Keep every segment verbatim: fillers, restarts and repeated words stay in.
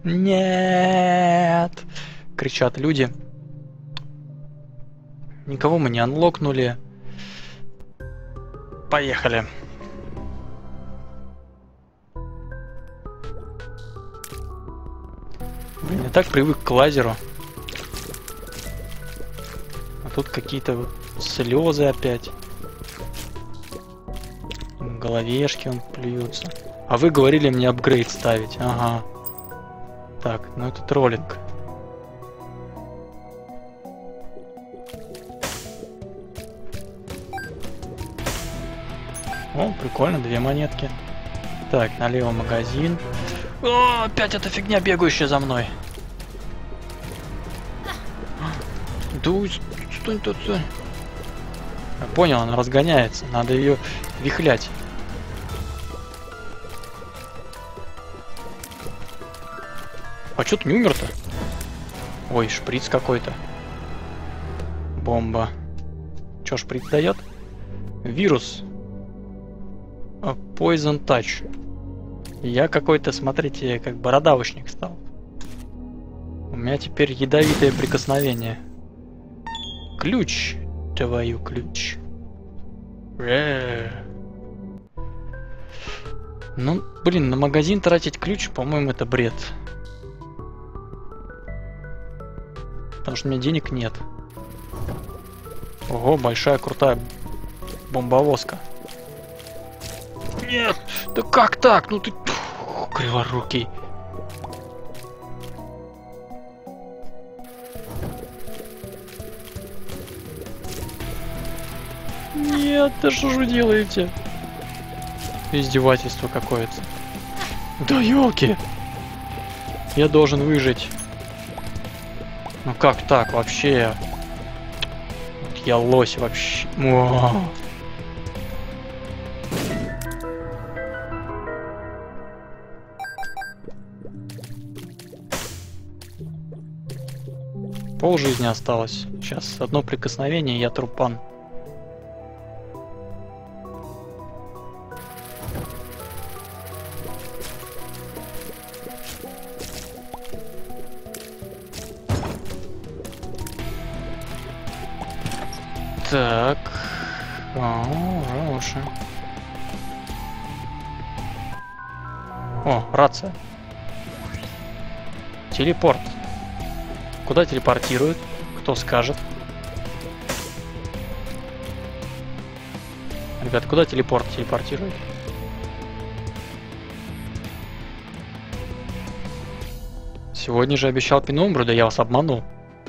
Нет! Кричат люди. Никого мы не анлокнули. Поехали. Блин, я так привык к лазеру. А тут какие-то вот слезы опять. Головешки он плюются. А вы говорили мне апгрейд ставить. Ага. Так, ну это троллинг. О, прикольно, две монетки. Так, налево магазин. О, опять эта фигня, бегающая за мной. Да, стой тут. Я понял, она разгоняется. Надо ее вихлять. А чё ты не умер-то? Ой, шприц какой-то. Бомба. Чё шприц дает? Вирус. Poison Touch. Я какой-то, смотрите, как бородавочник стал. У меня теперь ядовитое прикосновение. Ключ. Твою ключ. Ну, блин, на магазин тратить ключ, по-моему, это бред. Потому что у меня денег нет. Ого, большая крутая бомбовозка. Нет! Да как так? Ну ты... Фу, криворукий. Нет, да что же вы делаете? Издевательство какое-то. Да елки! Я должен выжить. Ну как так вообще? Вот я лось вообще. О! Пол жизни осталось. Сейчас одно прикосновение, я трупан. Так. О, уже лучше. О, рация. Телепорт. Куда телепортируют? Кто скажет? Ребят, куда телепорт телепортирует? Сегодня же обещал Пенумбру, да я вас обманул.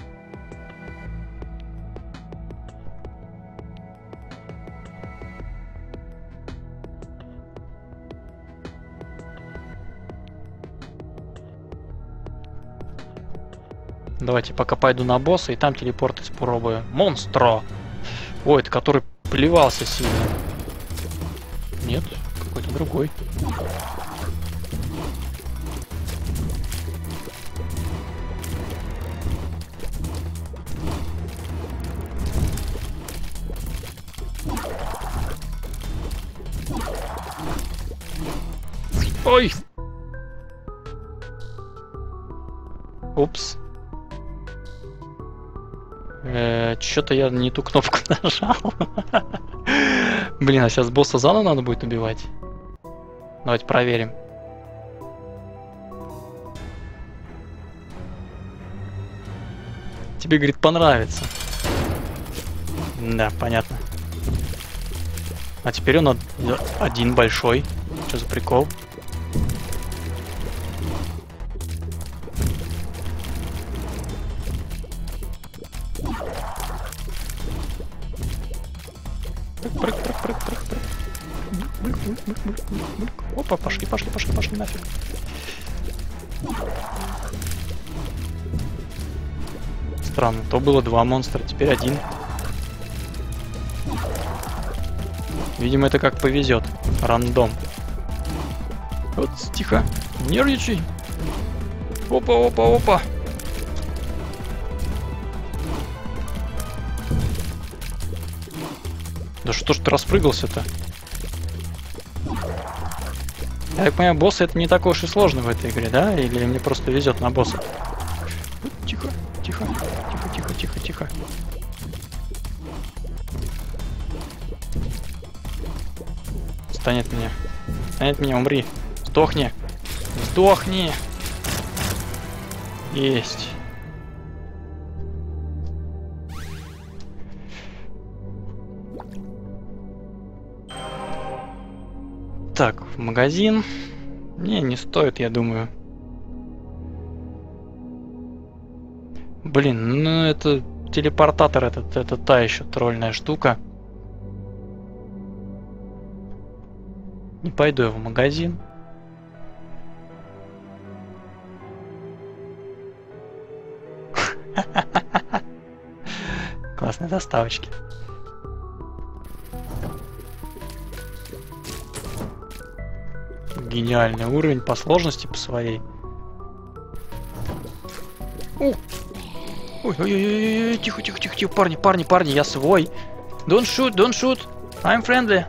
Давайте пока пойду на босса и там телепорт испробую. Монстро! Ой, это который плевался сильно. Нет, какой-то другой. Ой! Упс. Э, Что-то я не ту кнопку нажал. Блин, а сейчас босса заново надо будет убивать. Давайте проверим. Тебе, говорит, понравится. Да, понятно. А теперь он один большой. Что за прикол? Прыг, прыг, прыг, прыг, прыг. Бульк, бульк, бульк, бульк, бульк, бульк. Опа, пошли, пошли, пошли, пошли нафиг. Странно, то было два монстра, теперь один. Видимо, это как повезет. Рандом. Вот, тихо. Нервничай. Опа, опа, опа. Да что ж ты распрыгался-то? Я так понимаю, боссы это не так уж и сложно в этой игре, да? Или мне просто везет на босса? Тихо, тихо, тихо, тихо, тихо, тихо. Станет меня. Станет меня, умри. Сдохни. Сдохни. Есть. Так, в магазин. Не, не стоит, я думаю. Блин, ну это телепортатор, этот, это та еще тролльная штука. Не пойду я в магазин. Классные доставочки. Гениальный уровень по сложности по своей. Ой-ой-ой, тихо, тихо, тихо, тихо, парни, парни, парни, я свой. Don't shoot, don't shoot. I'm friendly.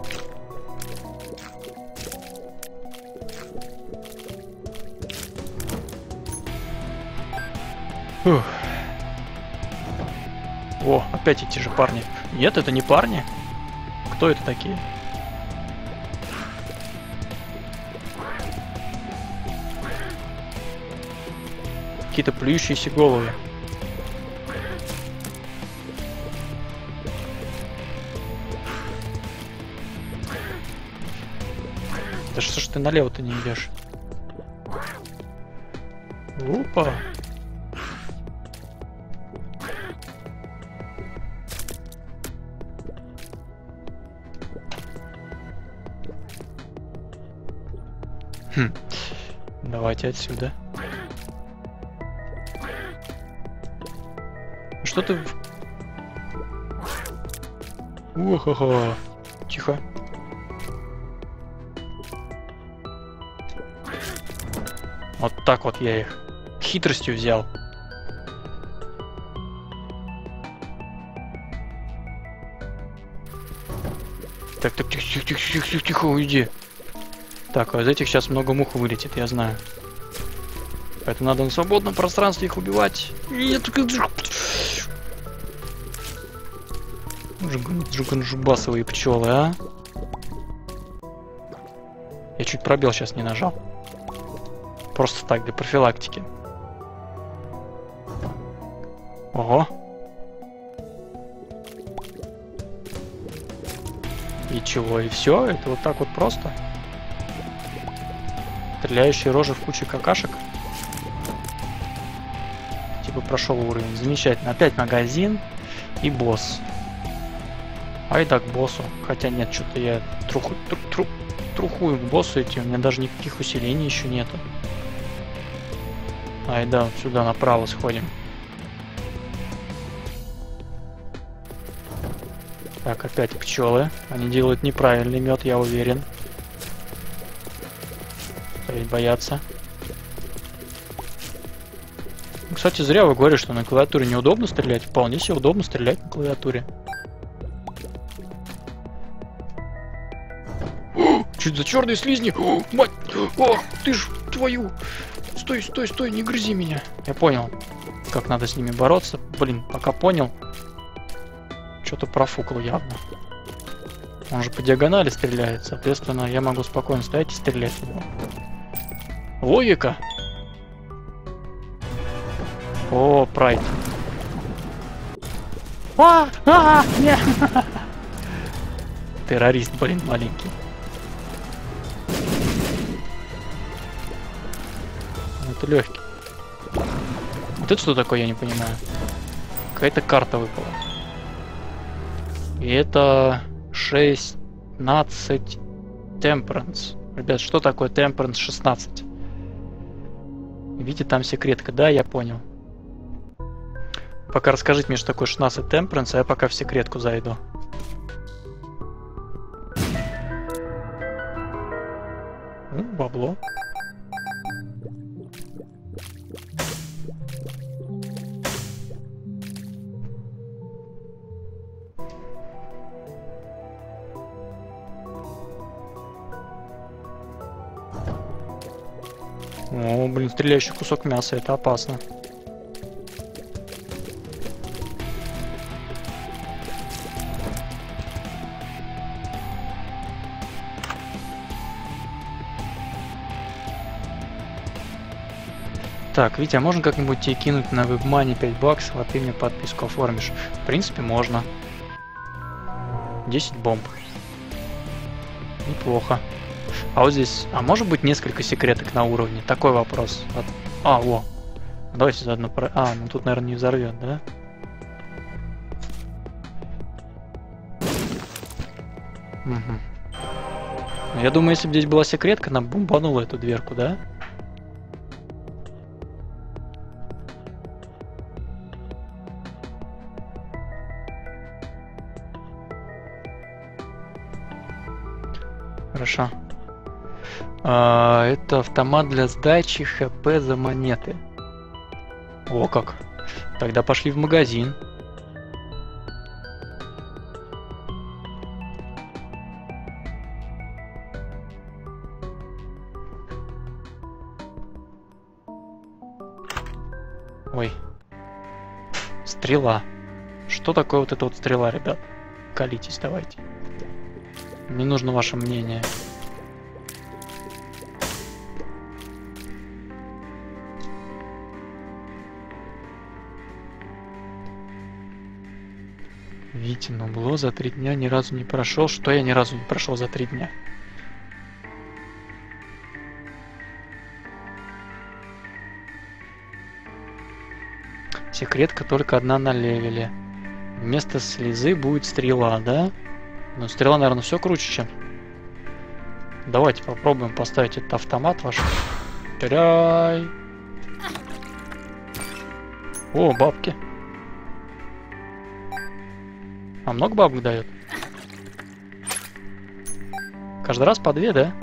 Фух. О, опять эти же парни. Нет, это не парни. Кто это такие? Какие-то плюющиеся головы. Да что ж ты налево-то не идешь? Опа. Хм. Давайте отсюда. Что ты... Охо-хо. Тихо. Вот так вот я их хитростью взял. Так, так, тихо, тихо, тихо, тихо, тихо, тихо, уйди. Так, а из этих сейчас много мух вылетит, я знаю. Поэтому надо на свободном пространстве их убивать. Нет, жуганжубасовые пчелы, а? Я чуть пробел сейчас не нажал. Просто так, для профилактики. Ого. И чего? И все? Это вот так вот просто? Стреляющие рожи в куче какашек? Типа прошел уровень. Замечательно. Опять магазин и босс. Ай да к боссу. Хотя нет, что-то я труху, тру, тру, трухую к боссу идти. У меня даже никаких усилений еще нету. Ай да, вот сюда направо сходим. Так, опять пчелы. Они делают неправильный мед, я уверен. Стоять бояться. Кстати, зря вы говорите, что на клавиатуре неудобно стрелять. Вполне себе удобно стрелять на клавиатуре. Чуть за черные слизни. О, мать! О, ты ж твою! Стой, стой, стой, не грызи меня. Я понял, как надо с ними бороться. Блин, пока понял. Что-то профукал явно. Он же по диагонали стреляет. Соответственно, я могу спокойно стоять и стрелять в него. Логика. О, прайд. А, а, нет. Террорист, блин, маленький. Это легкий. Вот это что такое, я не понимаю. Какая-то карта выпала. И это шестнадцать Temperance. Ребят, что такое Temperance шестнадцать? Видите, там секретка. Да, я понял. Пока расскажите мне, что такое шестнадцать Temperance, а я пока в секретку зайду. Ну, бабло. О, блин, стреляющий кусок мяса, это опасно. Так, Витя, а можно как-нибудь тебе кинуть на WebMoney пять баксов, а ты мне подписку оформишь? В принципе, можно. десять бомб. Неплохо. А вот здесь... А может быть несколько секреток на уровне? Такой вопрос. А, во. Давайте заодно... Про... А, ну тут, наверное, не взорвет, да? Угу. Я думаю, если бы здесь была секретка, нам бомбанула эту дверку, да? Хорошо. А, это автомат для сдачи ХП за монеты. О, как. Тогда пошли в магазин. Ой. Стрела. Что такое вот эта вот стрела, ребят? Колитесь, давайте. Мне нужно ваше мнение. Витя, но было за три дня ни разу не прошел. Что я ни разу не прошел за три дня? Секретка только одна на левеле. Вместо слезы будет стрела, да? Ну, стрела, наверное, все круче, чем... Давайте попробуем поставить этот автомат ваш. Теряй! О, бабки. А много бабок дает? Каждый раз по две, да?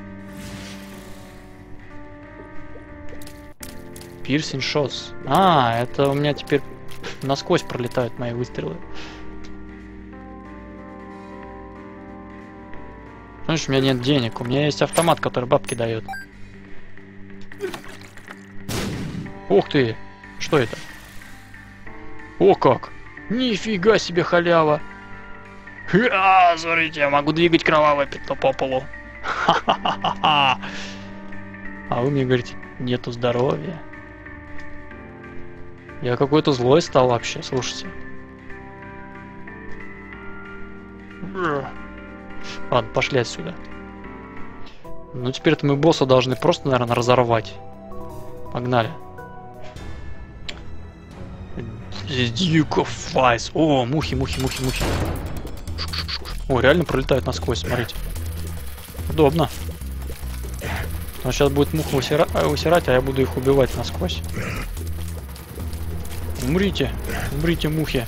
Piercing shots. А, это у меня теперь насквозь пролетают мои выстрелы. Знаешь, у меня нет денег. У меня есть автомат, который бабки дает. Ух ты! Что это? О как! Нифига себе халява! А, смотрите, я могу двигать кровавое пятно по полу. Ха-ха-ха-ха! А вы мне говорите, нету здоровья. Я какой-то злой стал вообще, слушайте. Ладно, пошли отсюда. Ну теперь-то мы босса должны просто, наверное, разорвать. Погнали. Дьюка Файс. О, мухи, мухи, мухи, мухи. О, реально пролетают насквозь, смотрите. Удобно. Он сейчас будет муху усира... усирать, а я буду их убивать насквозь. Умрите, умрите, мухи.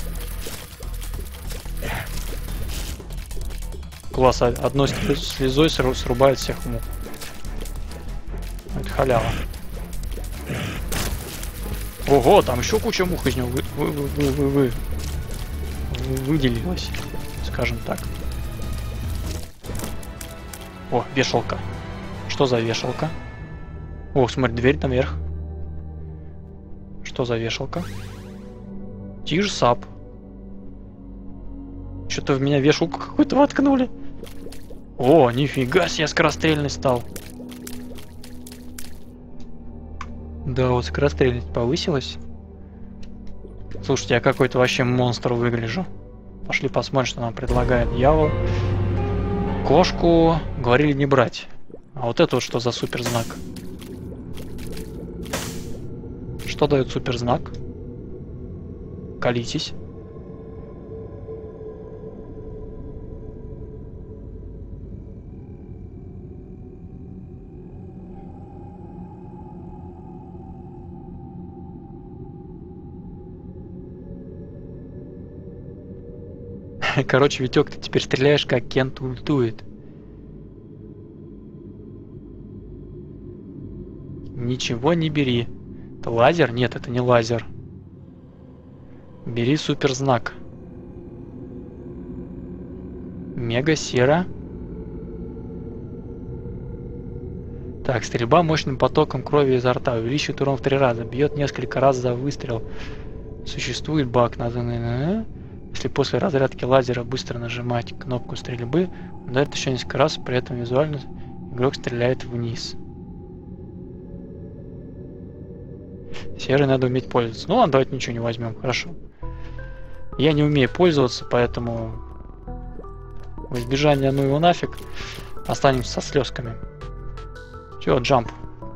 Класс, одной слезой срубает всех мух. Это халява. Ого, там еще куча мух из него вы, вы, вы, вы, вы, вы, выделилась, скажем так. О, вешалка. Что за вешалка? О, смотри, дверь наверх. Что за вешалка? Тиж сап. Что-то в меня вешалку какую-то воткнули. О, нифига себе, скорострельный стал. Да, вот скорострельность повысилась. Слушайте, я какой-то вообще монстр выгляжу. Пошли посмотрим, что нам предлагает дьявол. Кошку говорили не брать. А вот это вот что за суперзнак? Что дает суперзнак? Колитесь. Короче, Витек, ты теперь стреляешь, как Кент ультует. Ничего не бери. Это лазер? Нет, это не лазер. Бери суперзнак. Мега сера. Так, стрельба мощным потоком крови изо рта. Увеличивает урон в три раза. Бьет несколько раз за выстрел. Существует баг. Надо... Если после разрядки лазера быстро нажимать кнопку стрельбы, он дает еще несколько раз, при этом визуально игрок стреляет вниз. Серый надо уметь пользоваться. Ну ладно, давайте ничего не возьмем. Хорошо. Я не умею пользоваться, поэтому в избежание ну его нафиг останемся со слезками. Все, джамп.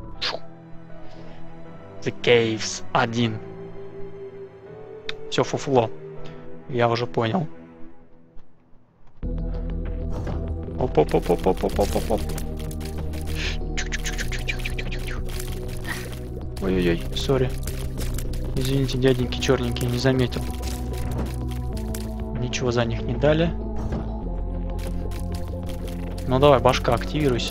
The Caves один. Все фуфло. Я уже понял. Оп-оп-оп-оп-оп-оп-оп-оп. Ой-ой-ой, сори. Извините, дяденьки черненькие, не заметил. Ничего за них не дали. Ну давай, башка, активируйся.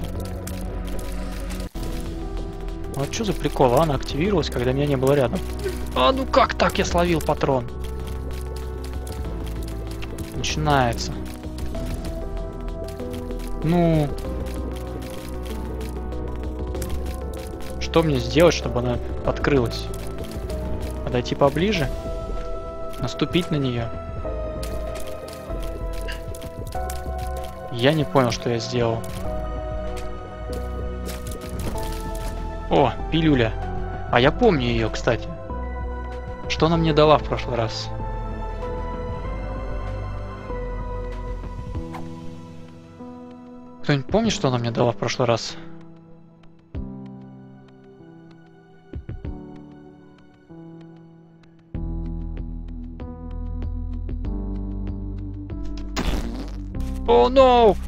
Вот что за прикол, а? Она активировалась, когда меня не было рядом. А ну как так я словил патрон? Начинается. Ну... Что мне сделать, чтобы она открылась? Подойти поближе? Наступить на нее? Я не понял, что я сделал. О, пилюля. А я помню ее, кстати. Что она мне дала в прошлый раз? Кто-нибудь помнит, что она мне дала в прошлый раз? О, no!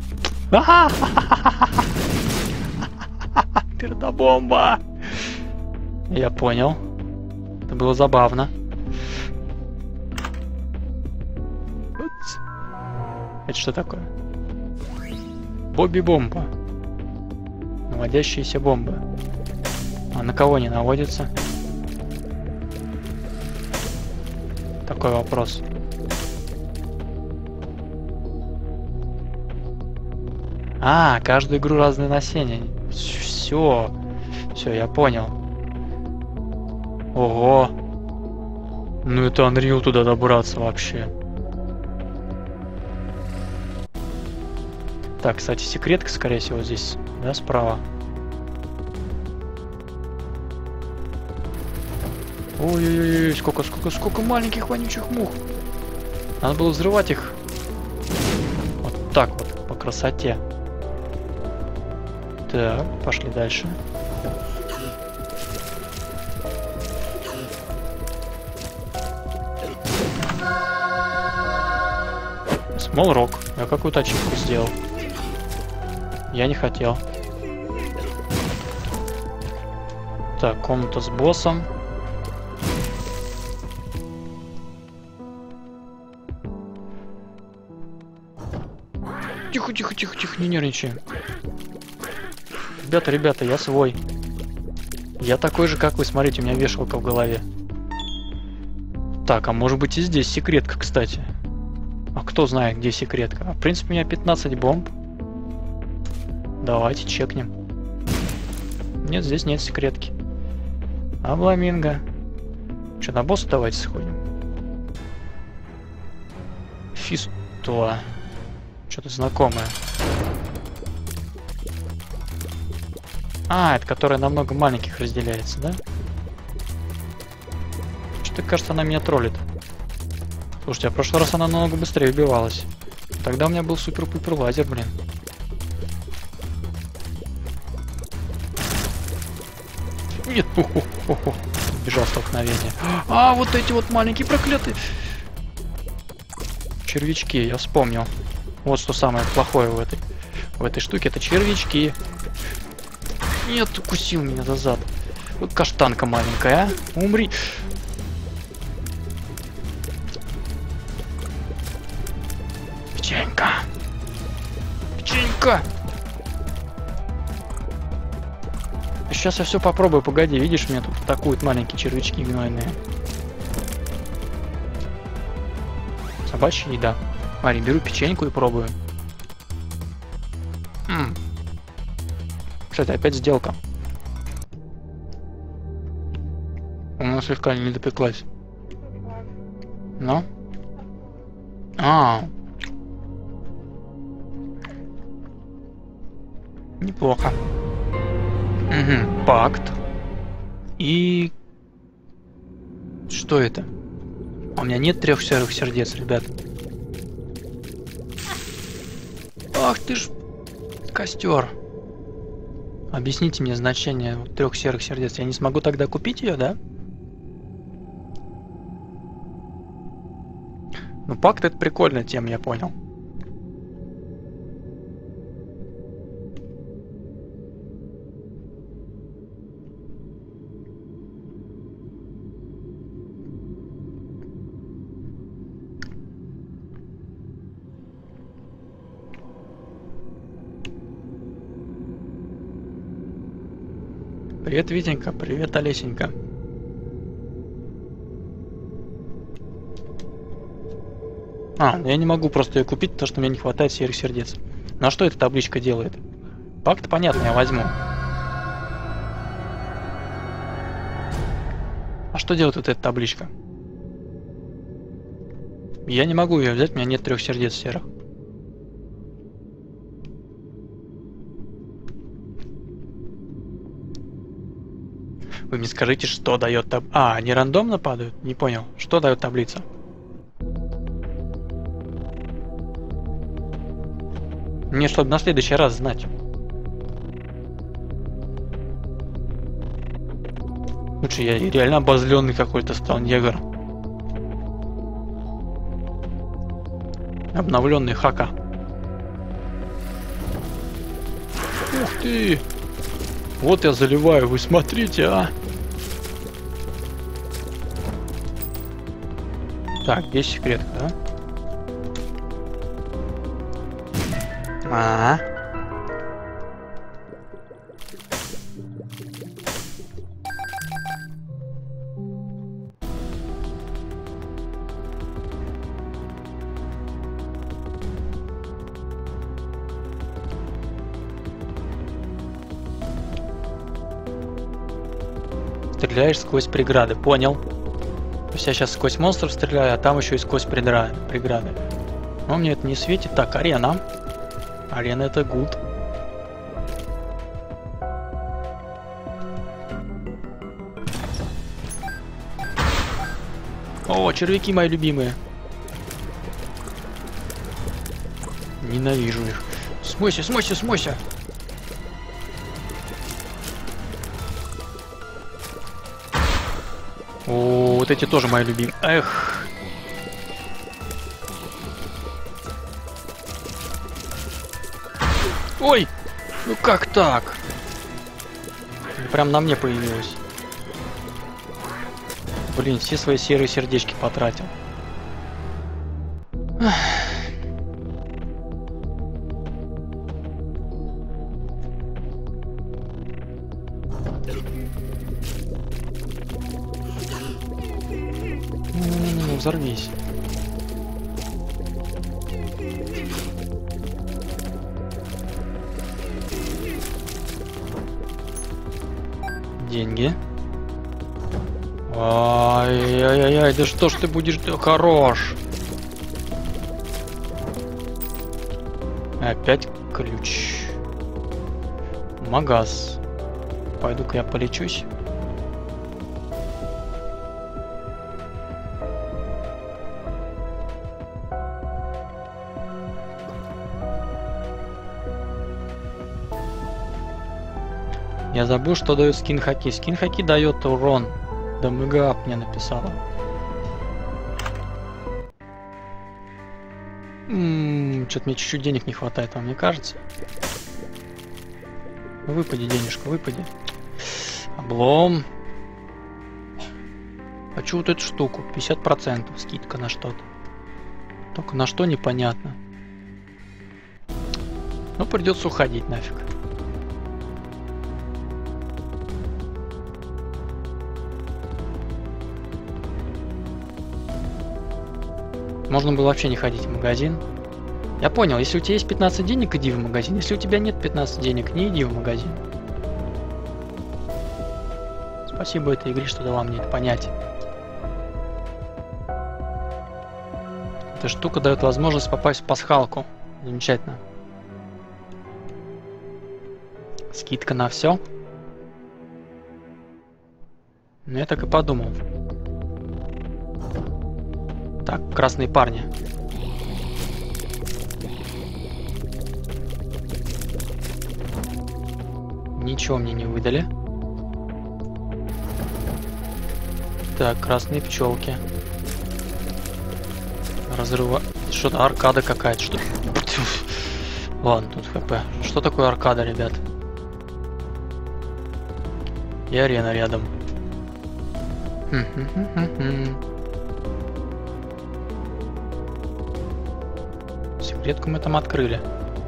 Пердобомба! Я понял. Это было забавно. Это что такое? Бобби-бомба. Наводящиеся бомбы. А на кого не наводится? Такой вопрос. А, каждую игру разные носения. Все. Все, я понял. Ого. Ну это Unreal туда добраться вообще. Так, кстати, секретка, скорее всего, здесь, да, справа. Ой-ой-ой, сколько, сколько, сколько маленьких вонючих мух. Надо было взрывать их. Вот так вот, по красоте. Так, пошли дальше. Small Rock. Я какую-то ачивку сделал. Я не хотел. Так, комната с боссом. Тихо, тихо, тихо, тихо, не нервничай. Ребята, ребята, я свой. Я такой же, как вы. Смотрите, у меня вешалка в голове. Так, а может быть и здесь секретка, кстати. А кто знает, где секретка? А, в принципе, у меня пятнадцать бомб. Давайте чекнем. Нет, здесь нет секретки. Обламинго. Что, на босса давайте сходим. Фистула. Что-то знакомое. А, это которая на много маленьких разделяется, да? Что-то кажется, она меня троллит. Слушайте, а в прошлый раз она намного быстрее убивалась. Тогда у меня был супер-пупер лазер, блин. Нет, уху-ху-ху. Бежал столкновение. А, вот эти вот маленькие проклятые червячки, я вспомнил. Вот что самое плохое в этой, в этой штуке, это червячки. Нет, укусил меня за зад. Вот каштанка маленькая, а? Умри. Печенька. Печенька. Сейчас я все попробую, погоди, видишь, меня тут атакуют маленькие червячки гнойные. Собачья еда. Смотри, беру печеньку и пробую. М-м. Что это, опять сделка? Она слегка не допеклась. Ну? А. Неплохо. Угу. Пакт. И... Что это? У меня нет трех серых сердец, ребят. Ах ты ж... Костер. Объясните мне значение трех серых сердец. Я не смогу тогда купить ее, да? Ну, пакт это прикольная тема, я понял. Привет, Витенька. Привет, Олесенька. А, я не могу просто ее купить, потому что мне не хватает серых сердец. Ну а что эта табличка делает? Пакт, понятно, я возьму. А что делает вот эта табличка? Я не могу ее взять, у меня нет трех сердец серых. Вы мне скажите, что дает таб... А, они рандомно падают? Не понял. Что дает таблица? Мне, чтобы на следующий раз знать. Лучше я реально обозленный какой-то стал негр. Обновленный хака. Ух ты! Вот я заливаю, вы смотрите, а! Так, где секретка, да? А, -а, а. Стреляешь сквозь преграды, понял. То есть я сейчас сквозь монстров стреляю, а там еще и сквозь преграды. Но мне это не светит. Так, арена. Арена это гуд. О, червяки мои любимые. Ненавижу их. Смойся, смойся, смойся. О, вот эти тоже мои любимые. Эх. Ой, ну как так? Прям на мне появилось. Блин, все свои серые сердечки потратил. Ну-ну-ну, взорвись. Деньги. Ай-яй-яй, да что ж ты будешь... Да хорош. Опять ключ. Магаз. Пойду-ка я полечусь. Я забыл, что дает скин хаки. Скин хаки дает урон. Да мэгап мне написала. Ммм, что-то мне чуть-чуть денег не хватает, вам не кажется? Выпади денежку, выпади. Облом. Хочу вот эту штуку. пятьдесят процентов скидка на что-то. Только на что непонятно. Ну, придется уходить нафиг. Можно было вообще не ходить в магазин. Я понял, если у тебя есть пятнадцать денег, иди в магазин. Если у тебя нет пятнадцати денег, не иди в магазин. Спасибо этой игре, что дала мне это понять. Эта штука дает возможность попасть в пасхалку. Замечательно. Скидка на все. Ну, я так и подумал. Так, красные парни. Ничего мне не выдали. Так, красные пчелки. Разрыва... Что-то аркада какая-то. Что... Ладно, тут хп. Что такое аркада, ребят? И арена рядом. Секретку мы там открыли.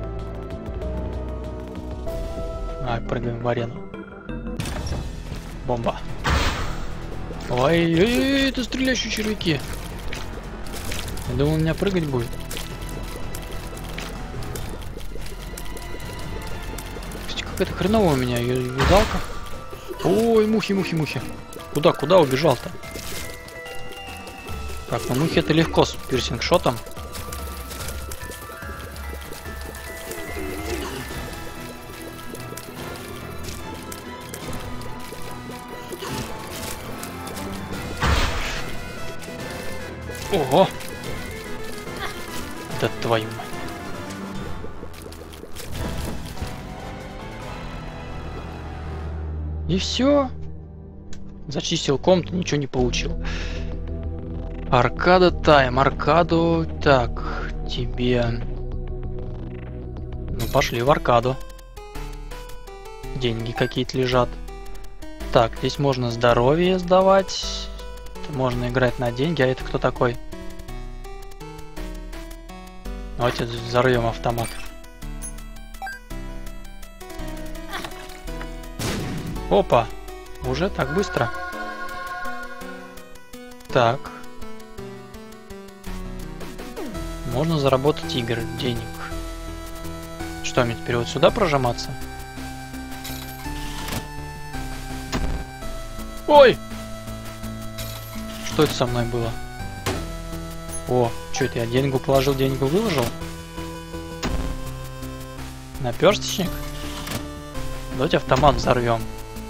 А, прыгаем в арену. Бомба. Ой, ой, ой, это стреляющие червяки. Я думал, у меня прыгать будет. Какая-то хреновая у меня вязалка. Ой, мухи, мухи, мухи. Куда, куда убежал-то? Так, ну мухи это легко с пирсинг-шотом. Ого! Да твою мать. И все. Зачистил комнату, ничего не получил. Аркада тайм, аркаду. Так, тебе. Ну, пошли в аркаду. Деньги какие-то лежат. Так, здесь можно здоровье сдавать. Можно играть на деньги. А это кто такой? Давайте взорвем автомат. Опа! Уже так быстро. Так. Можно заработать игр, денег. Что, мне теперь вот сюда прожиматься? Ой! Что это со мной было? О, что это я деньгу положил, деньгу выложил? Наперсточник? Давайте автомат взорвем.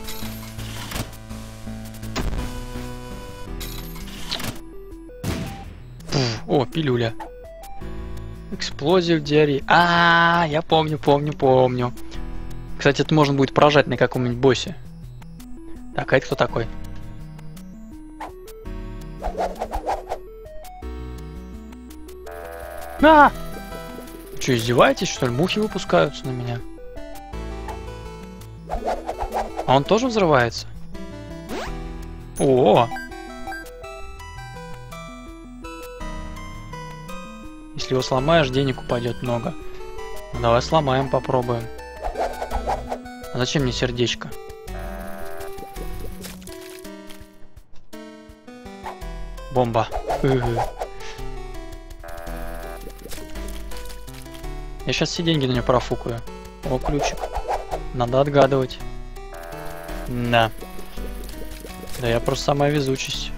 О, пилюля. Эксплозив диареи. А, я помню, помню, помню. Кстати, это можно будет поражать на каком-нибудь боссе. Так, а это кто такой? А! Че, издеваетесь, что ли? Мухи выпускаются на меня. А он тоже взрывается? О! Если его сломаешь, денег упадет много. Ну, давай сломаем, попробуем. А зачем мне сердечко? Бомба. Я сейчас все деньги на нее профукаю. О, ключик. Надо отгадывать. Да. Да я просто самая везучесть.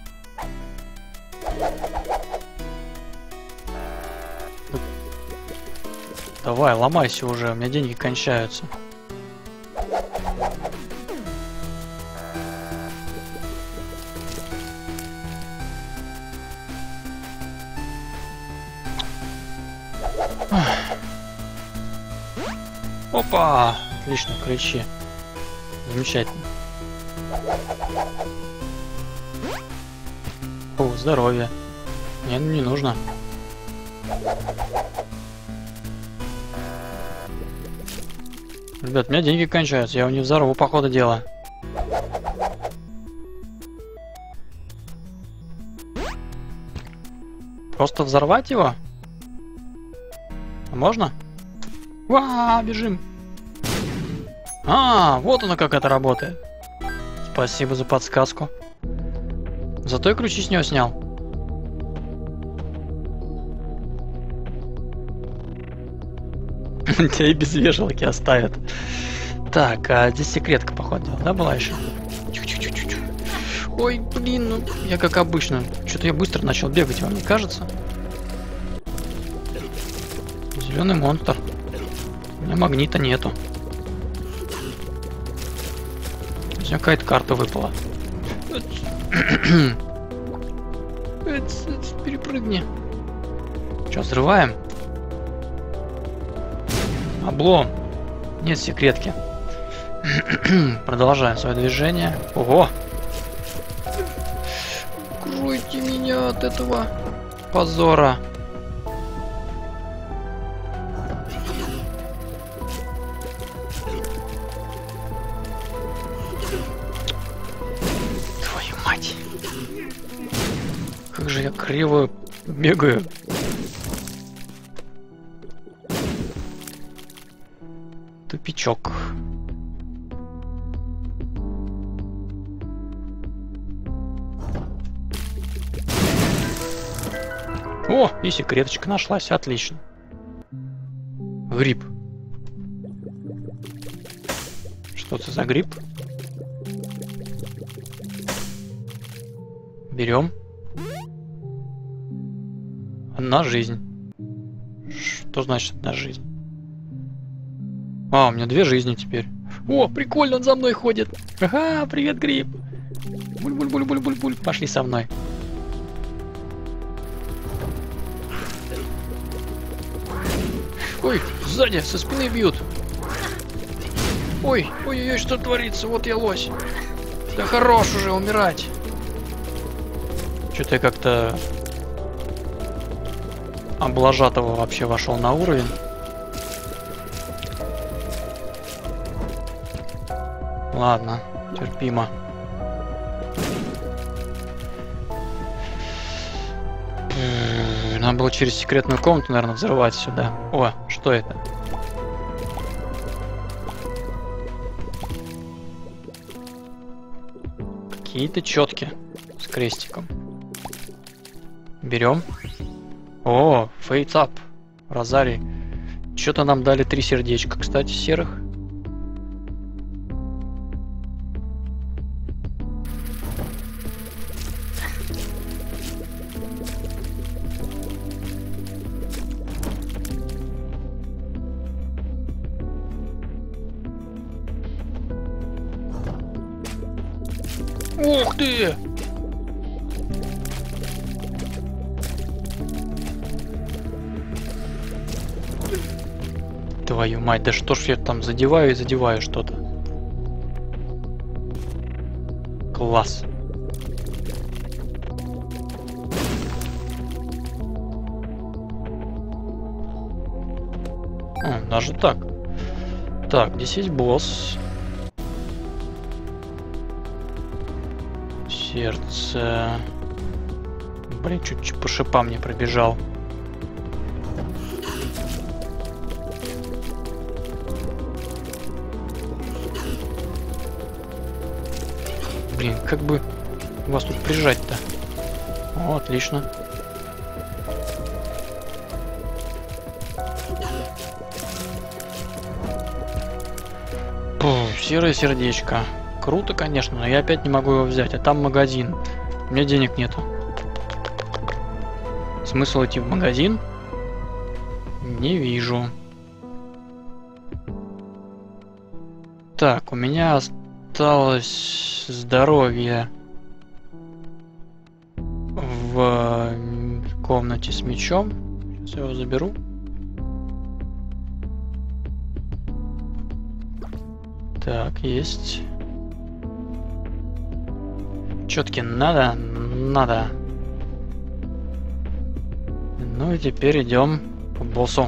Давай, ломайся уже, у меня деньги кончаются. Опа! Отлично, ключи. Замечательно. О, здоровье. Мне не нужно. Ребят, у меня деньги кончаются, я его не взорву, по ходу дела. Просто взорвать его? Можно? Уа, бежим. А, вот оно как это работает. Спасибо за подсказку. Зато я ключи с него снял. Тебя и без вешалки оставят. Так, а здесь секретка, походу, да, была еще? Чух-чух-чух. Ой, блин, ну я как обычно. Что-то я быстро начал бегать, вам не кажется? Зеленый монстр. У меня магнита нету. У меня какая-то карта выпала. Перепрыгни. Что, взрываем? Облом. Нет секретки. Продолжаем свое движение. Ого! Укройте меня от этого позора. Твою мать! Как же я криво бегаю. Тупичок. О, и секреточка нашлась, отлично. Гриб. Что это за гриб? Берем. Одна жизнь. Что значит одна жизнь? А, у меня две жизни теперь. О, прикольно, он за мной ходит. Ага, привет, гриб. Буль-буль-буль-буль-буль-буль. Пошли со мной. Ой, сзади, со спины бьют. Ой, ой-ой-ой, что творится? Вот я лось. Да хорош уже умирать. Что-то я как-то облажатого вообще вошел на уровень. Ладно, терпимо. Надо было через секретную комнату, наверное, взрывать сюда. О, что это? Какие-то четки с крестиком. Берем. О, Fates Up. Розарий. Что-то нам дали три сердечка, кстати, серых. Ух ты! Твою мать, да что ж я там задеваю и задеваю что-то. Класс. О, даже так. Так, здесь есть босс. Сердце. Блин, чуть-чуть по шипам не пробежал. Блин, как бы вас тут прижать-то? О, отлично. Пух, серое сердечко. Круто, конечно, но я опять не могу его взять. А там магазин. У меня денег нету. Смысл идти в магазин? Не вижу. Так, у меня осталось здоровье в комнате с мечом. Сейчас я его заберу. Так, есть. Четки надо? Надо. Ну и теперь идем к боссу.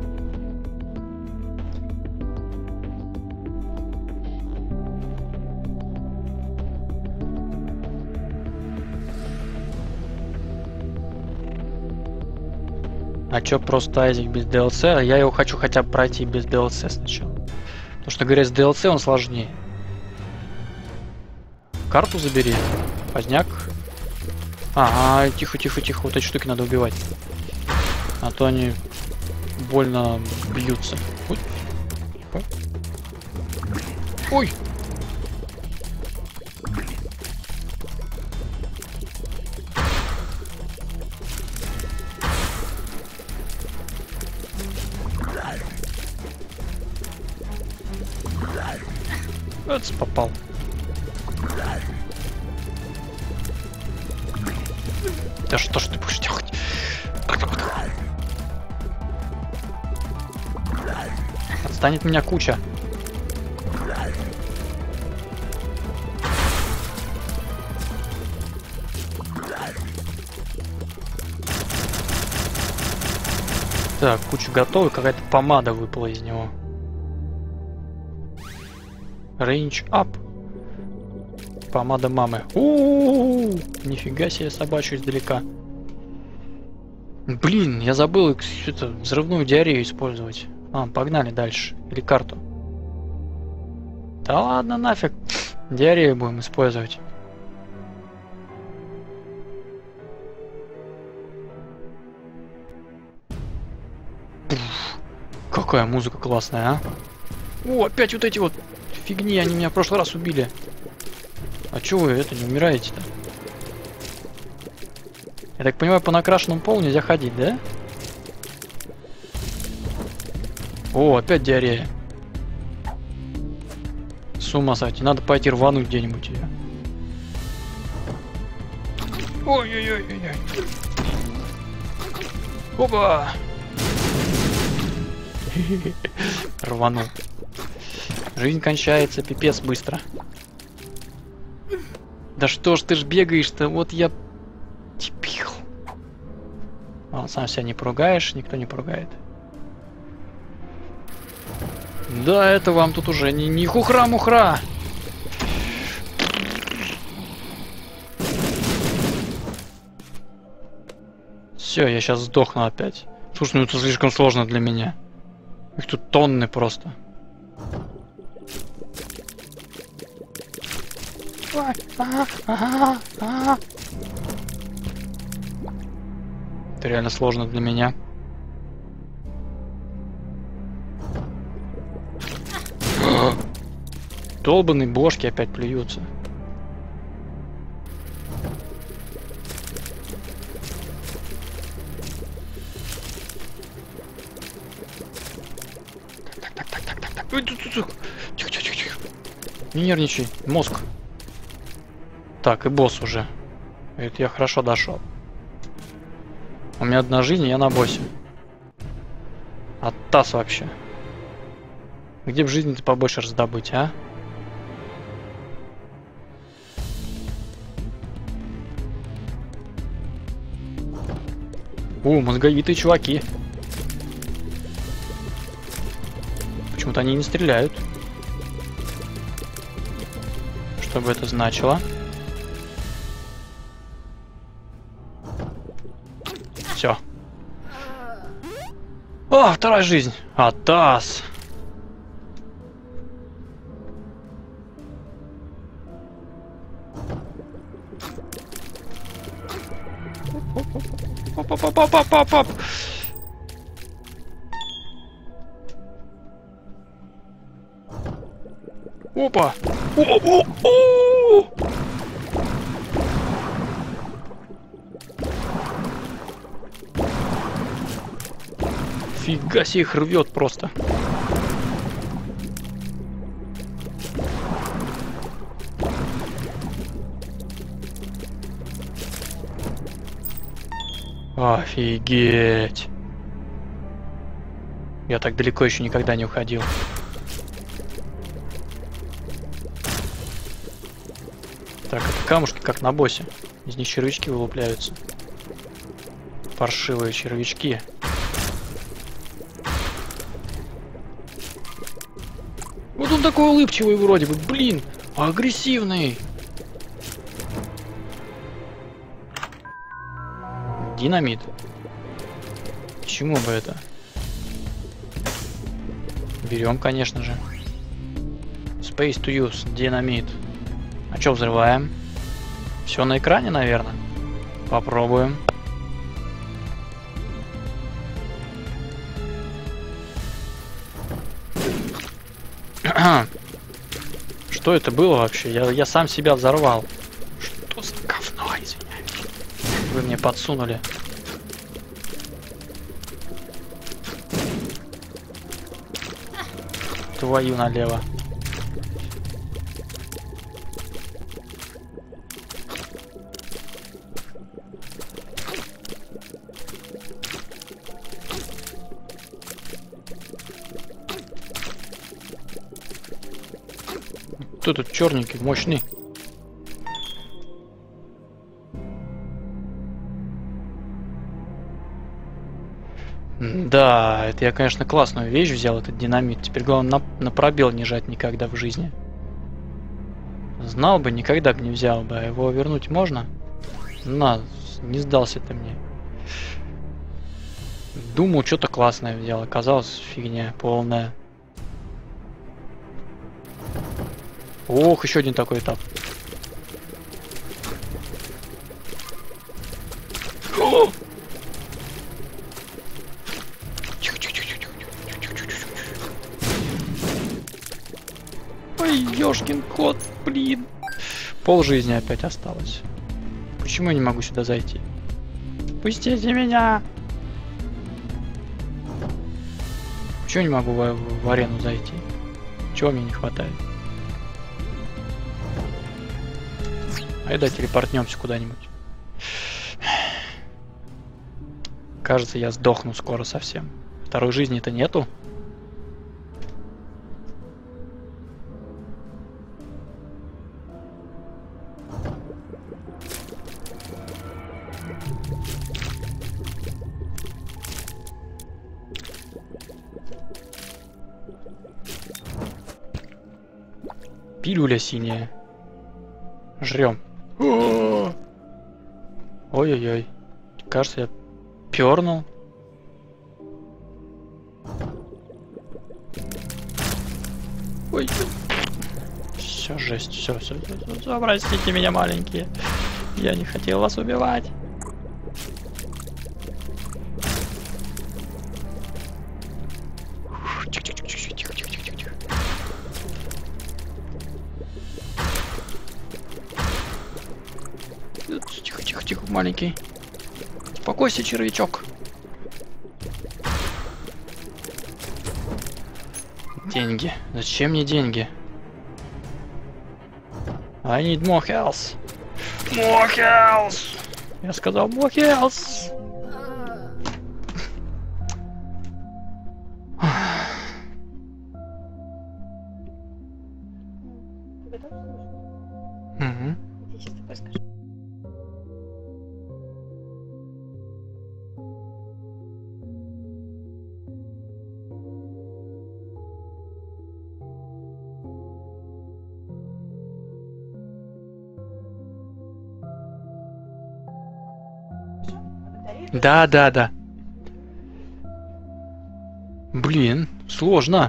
А чё просто Айзек без ди эл си? Я его хочу хотя бы пройти без ди эл си сначала. Потому что, говорят, с ди эл си он сложнее. Карту забери. Поздняк. Ага, тихо, тихо, тихо. Вот эти штуки надо убивать. А то они больно бьются. Ой. Ой. Вот попал. Да что ж ты будешь делать? Отстанет от меня куча. Так, куча готова, какая-то помада выпала из него. Range up. Помада мамы. У-у-у-у! Нифига себе, собачью издалека. Блин, я забыл это, взрывную диарею использовать. А, погнали дальше. Или карту. Да ладно, нафиг. Диарею будем использовать. Какая музыка классная, а? О, опять вот эти вот фигни, они меня в прошлый раз убили. А чё вы это не умираете-то? Я так понимаю, по накрашенному полу нельзя ходить, да? О, опять диарея. С ума сойти, надо пойти рвануть где-нибудь ее. Ой-ой-ой-ой-ой. Опа! Рванул. Жизнь кончается, пипец, быстро. Да что ж ты ж бегаешь-то? Вот я... Дебил. А, сам себя не поругаешь, никто не поругает. Да, это вам тут уже не, не хухра-мухра. Все, я сейчас сдохну опять. Слушай, ну это слишком сложно для меня. Их тут тонны просто. Это реально сложно для меня. Долбаные бошки опять плюются. Так, так, так, так, так, так. Тихо, тихо, тихо, тихо. Не нервничай, мозг. Так, и босс уже. Это я хорошо дошел. У меня одна жизнь, и я на боссе. А таз вообще. Где бы жизни-то побольше раздобыть, а? О, мозговитые чуваки. Почему-то они не стреляют. Что бы это значило? Все. О, вторая жизнь. Атас. Оп-оп-оп-оп-оп-оп. Опа! О-о-о! Фига себе, их рвет просто. Офигеть. Я так далеко еще никогда не уходил. Так, это камушки, как на боссе. Из них червячки вылупляются. Паршивые червячки. Вот он такой улыбчивый вроде бы. Блин, агрессивный. Динамит. Почему бы это? Берем, конечно же. Space to use. Динамит. А что взрываем? Все на экране, наверное. Попробуем. Что это было вообще? Я, я сам себя взорвал. Что за говно, извиняюсь. Вы мне подсунули. Твою налево. Кто тут черненький, мощный? Да, это я, конечно, классную вещь взял, этот динамит. Теперь главное на, на пробел не жать никогда в жизни. Знал бы, никогда бы не взял бы. А его вернуть можно? На, не сдался ты мне. Думал, что-то классное взял. Оказалось, фигня полная. Ох, еще один такой этап. Ой, ёшкин кот, блин. Пол жизни опять осталось. Почему я не могу сюда зайти? Пустите меня! Почему я не могу в, в арену зайти? Чего мне не хватает? Айда телепортнемся куда-нибудь. Кажется, я сдохну скоро совсем. Второй жизни-то нету. Пилюля синяя. Жрем. Ой-ой-ой. Кажется, я пернул. Ой. Все, жесть. Все, все, все, все, все. Простите меня, маленькие. Я не хотел вас убивать. Тихо-тихо-тихо, маленький. Успокойся, червячок. Деньги. Зачем мне деньги? I need more health. More health. Я сказал more health. Угу. Да, да, да. Блин, сложно.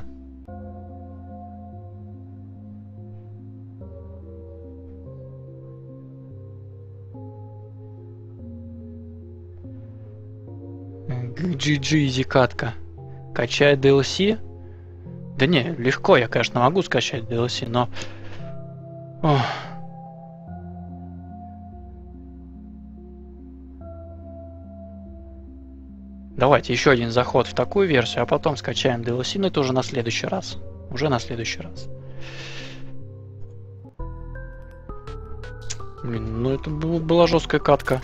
джи джи, изи катка. Качает ди эл си? Да не, легко, я, конечно, могу скачать ди эл си, но... Ох. Давайте еще один заход в такую версию, а потом скачаем ди эл си, но это уже на следующий раз. Уже на следующий раз. Блин, ну это был, была жесткая катка.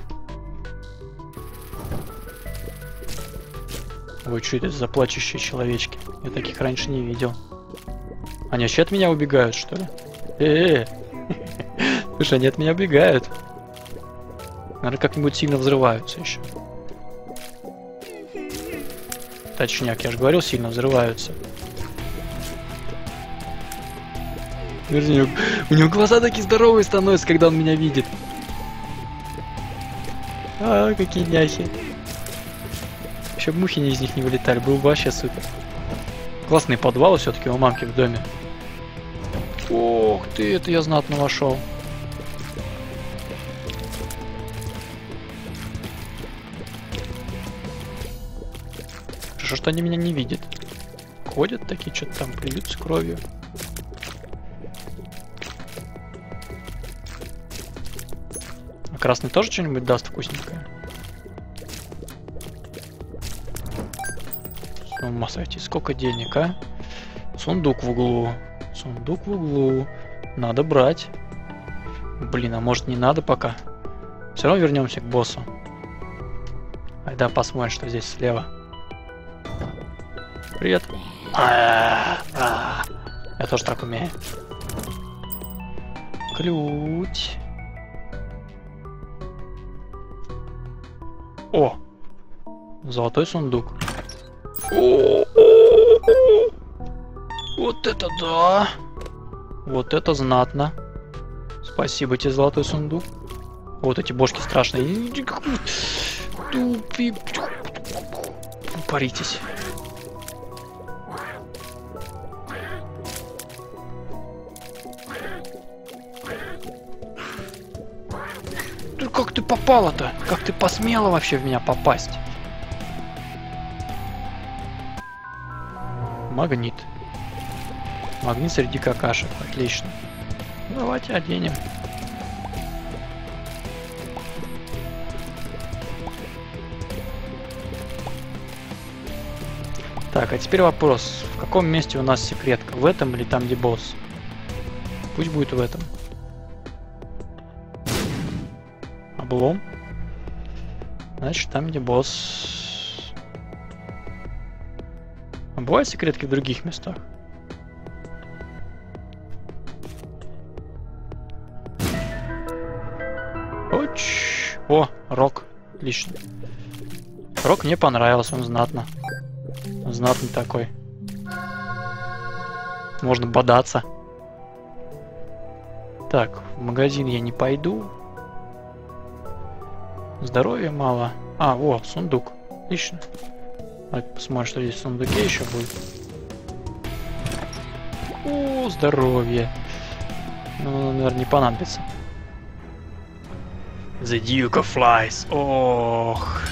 Ой, что это за плачущие человечки? Я таких раньше не видел. Они вообще от меня убегают, что ли? Э-э-э! Слушай, они от меня убегают. Наверное, как-нибудь сильно взрываются еще. Точняк, я же говорил, сильно взрываются. У него, у него глаза такие здоровые становятся, когда он меня видит. А, какие няхи. Еще мухи из них не вылетали, был бы вообще супер. Классный подвал все-таки у мамки в доме. Ох ты, это я знатно вошел. Хорошо, что они меня не видят. Ходят такие, что-то там плюются кровью. А красный тоже что-нибудь даст вкусненькое? С ума сойти, сколько денег, а? Сундук в углу. Сундук в углу. Надо брать. Блин, а может не надо пока? Все равно вернемся к боссу. Айда посмотрим, что здесь слева. Привет. А-а-а. Я тоже так умею. Ключ. О! Золотой сундук. О, вот это да! Вот это знатно. Спасибо тебе, золотой сундук. Вот эти бошки страшные. Тупи. Паритесь. Ты как ты попала-то? Как ты посмела вообще в меня попасть? Магнит. Магнит среди какашек. Отлично. Давайте оденем. Так, а теперь вопрос. В каком месте у нас секретка? В этом или там, где босс? Пусть будет в этом. Облом. Значит, там, где босс. А бывают секретки в других местах? Оч. О, рок. Отлично. Рок мне понравился, он знатно. Он знатный такой. Можно бодаться. Так, в магазин я не пойду. Здоровья мало. А, о, сундук. Отлично. Давайте посмотрим, что здесь в сундуке еще будет. О, здоровье. Ну, наверное, не понадобится. The Duke of Flies. Ох.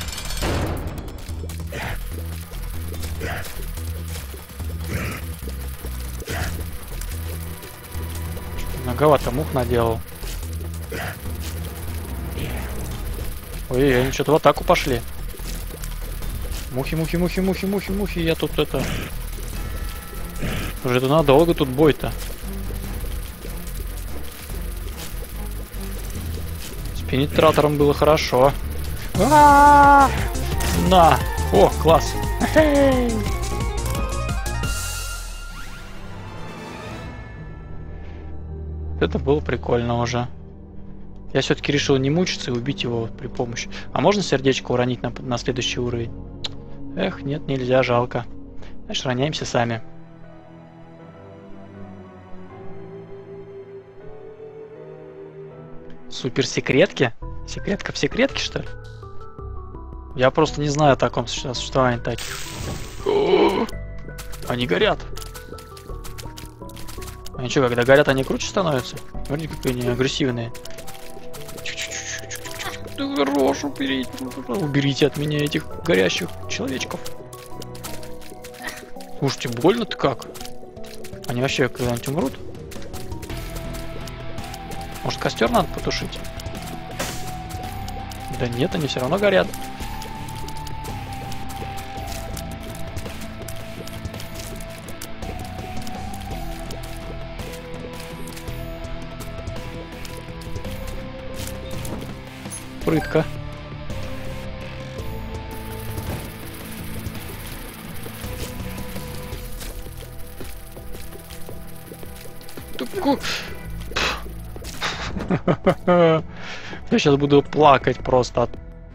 Многовато мух наделал. Ой, они что-то в атаку пошли. Мухи, мухи, мухи, мухи, мухи, мухи. Я тут это... Уже это надолго тут бой-то. С пенетратором было хорошо. А-а-а! На! О, класс! Это было прикольно уже. Я все-таки решил не мучиться и убить его при помощи. А можно сердечко уронить на, на следующий уровень? Эх, нет, нельзя, жалко. Значит, роняемся сами. Суперсекретки? Секретка в секретке, что ли? Я просто не знаю о таком существовании таких. Они горят. Они что, когда горят, они круче становятся? Смотрите, какие они агрессивные. Хорош, уберите, уберите от меня этих горящих человечков. Слушайте, больно-то как? Они вообще когда-нибудь умрут? Может, костер надо потушить? Да нет, они все равно горят. Прытка. Я сейчас буду плакать просто.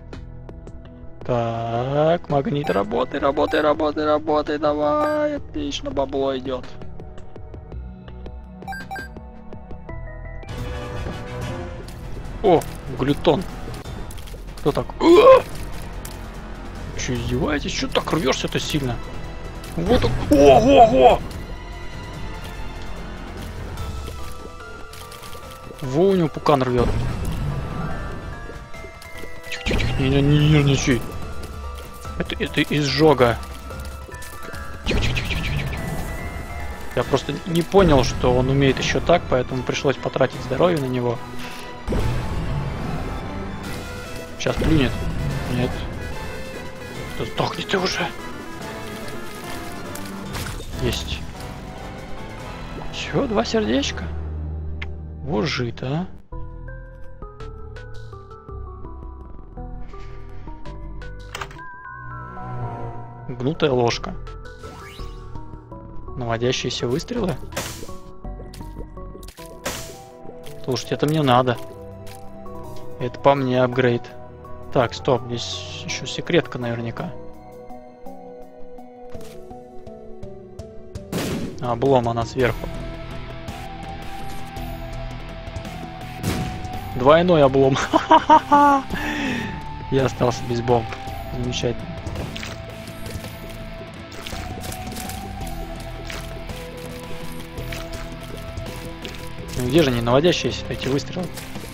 Так, магнит, работай, работай, работай, работай, давай, отлично, бабло идет. О, глютон. Кто так? Че, издеваетесь? Че так рвешься-то сильно? Вот он. Ого-го! Во, у него пукан рвет. Не, не, не нервничай. Это, это изжога. Я просто не понял, что он умеет еще так, поэтому пришлось потратить здоровье на него. Сейчас плюнет. Нет. Да сдохни ты уже. Есть. Чё, два сердечка? Вот жито, а. Гнутая ложка. Наводящиеся выстрелы. Слушайте, это мне надо. Это по мне апгрейд. Так, стоп, здесь еще секретка наверняка. Облом, она сверху. Двойной облом. Я остался без бомб. Замечательно. Ну где же они наводящиеся, эти выстрелы?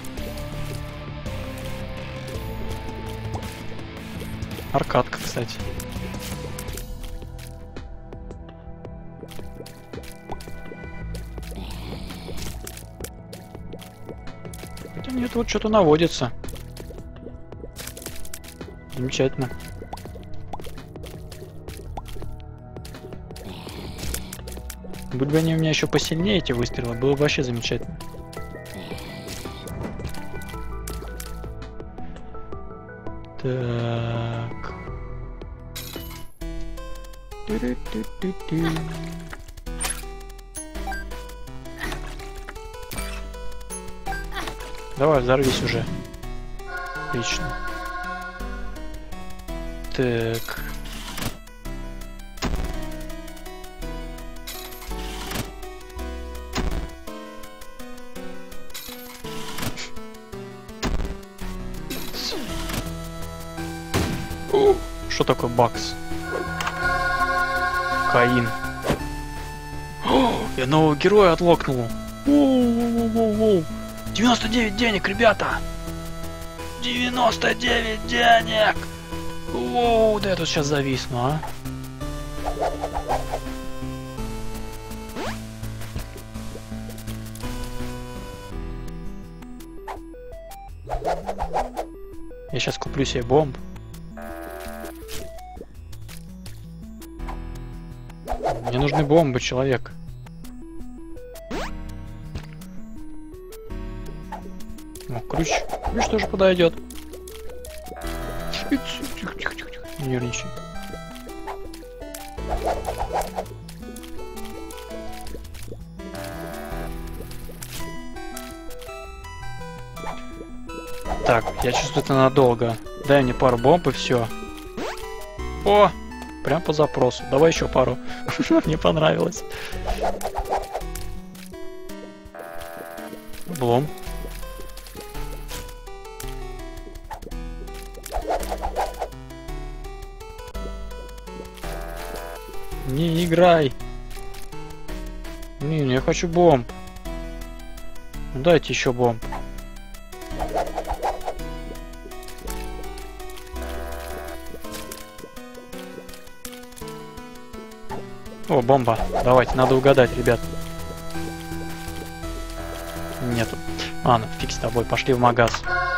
Аркадка, кстати. Хотя нет, вот что-то наводится. Замечательно. Были бы они у меня еще посильнее, эти выстрелы, было бы вообще замечательно. Так. Ту-ру-ту-ту-ту. Давай, взорвись уже. Отлично. Так. Что такое бакс? Каин. О, я нового героя отлокнул. Воу-воу-воу-воу. девяносто девять денег, ребята! девяносто девять денег! Воу, да я тут сейчас зависну, а? Я сейчас куплю себе бомб. Мне нужны бомбы, человек. О, ключ. Ключ тоже подойдет. Тихо, тихо, тихо, тихо. Не нервничай. Так, я чувствую, это надолго. Дай мне пару бомб и все. О! Прям по запросу. Давай еще пару. Мне понравилось. Блом. Не играй. Не, не, я хочу бомб. Ну, дайте еще бомб. О, бомба. Давайте, надо угадать, ребят. Нету. А, ну фиг с тобой, пошли в магаз.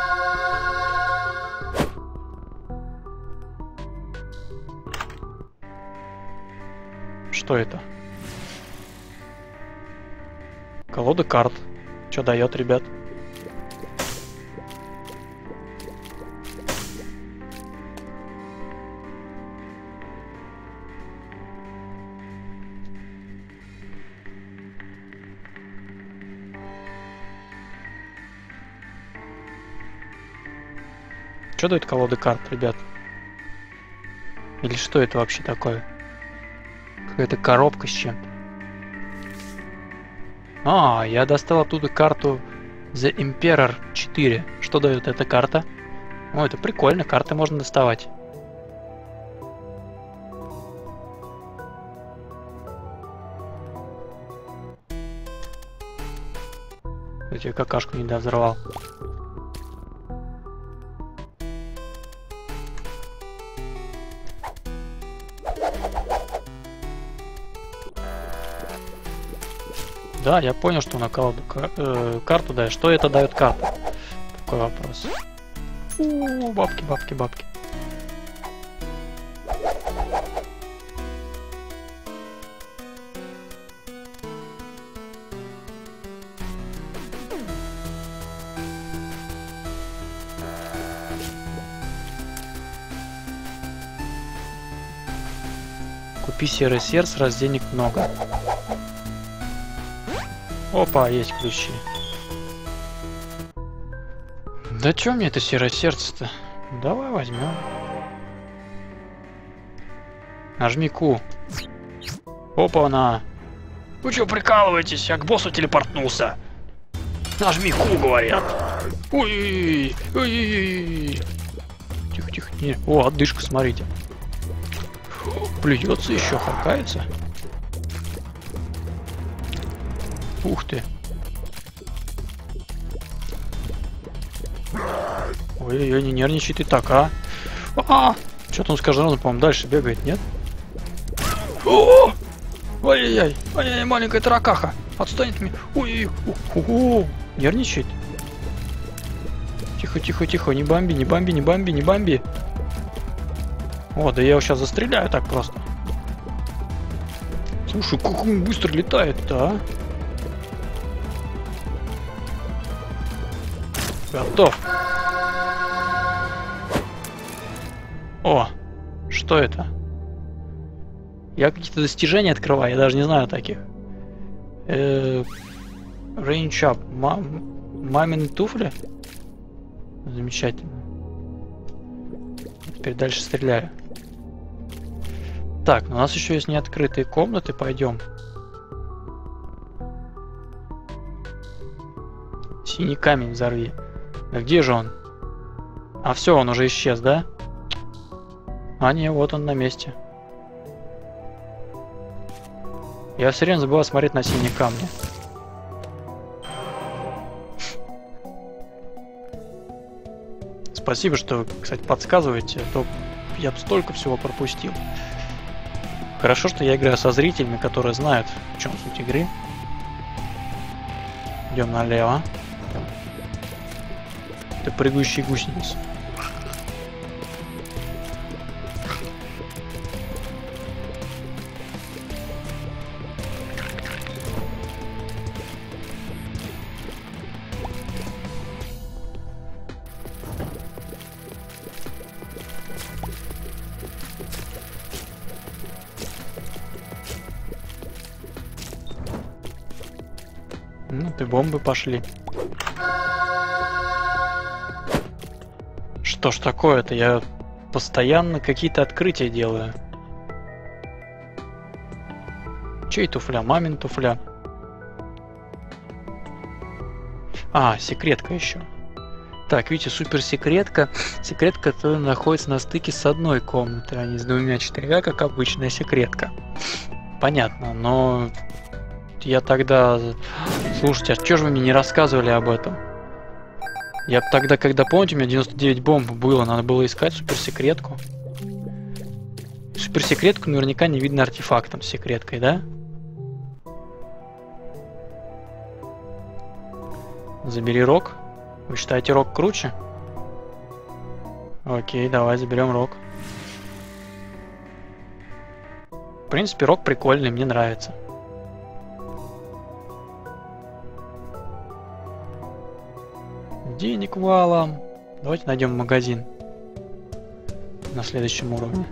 Что это? Колода карт. Что дает, ребят? Что дает колода карт, ребят? Или что это вообще такое? Какая-то коробка с чем-то. А, я достал оттуда карту The Emperor четыре. Что дает эта карта? О, это прикольно, карты можно доставать. Я какашку не взорвал. Да, я понял, что на колоду кар э, карту дает. Что это дает карта? Такой вопрос. У-у-у, бабки, бабки, бабки. Купи серый сердце, раз денег много. Опа, есть ключи. Да чё мне это серое сердце-то? Давай возьмем. Нажми Q. Опа-на. Вы чё прикалываетесь? Я к боссу телепортнулся. Нажми Q, говорят. Ой, ой, тихо, тихо, не. О, отдышка, смотрите. Плюется еще, харкается. Ух ты. Ой-ой-ой, не нервничай ты так, а? А! Что-то он с каждым разом, по-моему, дальше бегает, нет? О! Ой-ой-ой, ой-ой, маленькая таракаха. Отстань от меня. Ой-ой-ой, нервничает. Тихо, тихо, тихо, не бомби, не бомби, не бомби, не бомби. О, да я его сейчас застреляю так просто. Слушай, как он быстро летает-то, а? Готов. О, что это? Я какие-то достижения открываю, я даже не знаю таких. Range up. Мамины туфли? Замечательно. Теперь дальше стреляю. Так, у нас еще есть неоткрытые комнаты, пойдем. Синий камень взорви. Да где же он? А все, он уже исчез, да? А не, вот он на месте. Я все время забываю смотреть на синие камни. Спасибо, что, кстати, подсказываете, а то я бы столько всего пропустил. Хорошо, что я играю со зрителями, которые знают, в чем суть игры. Идем налево. Это прыгающие гусеницы. Ну ты, бомбы пошли. Что ж такое-то? Я постоянно какие-то открытия делаю. Чей туфля? Мамин туфля. А, секретка еще. Так, видите, супер секретка. Секретка, которая находится на стыке с одной комнатой, а не с двумя-четырьмя, как обычная секретка. Понятно, но я тогда... Слушайте, а что же вы мне не рассказывали об этом? Я тогда, когда, помните, у меня девяносто девять бомб было, надо было искать суперсекретку. Суперсекретку наверняка не видно артефактом с секреткой, да? Забери рог. Вы считаете рог круче? Окей, давай заберем рог. В принципе, рог прикольный, мне нравится. Денег валом. Давайте найдем магазин на следующем уровне.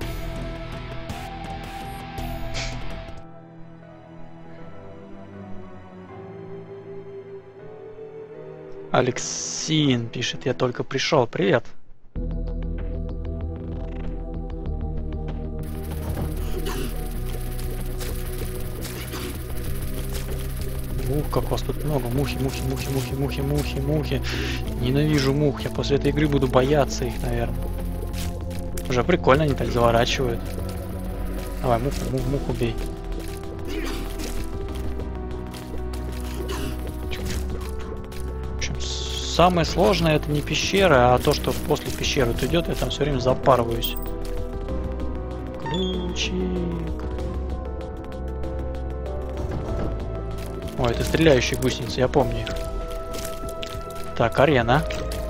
Алексин пишет, я только пришел. Привет. Ух, как вас тут много. Мухи, мухи, мухи, мухи, мухи, мухи, мухи. Ненавижу мух. Я после этой игры буду бояться их, наверное. Уже прикольно, они так заворачивают. Давай, муху, мух, муху бей. Самое сложное это не пещера, а то, что после пещеры идет, я там все время запарываюсь. Ключик. Ой, это стреляющие гусеницы, я помню их. Так, арена.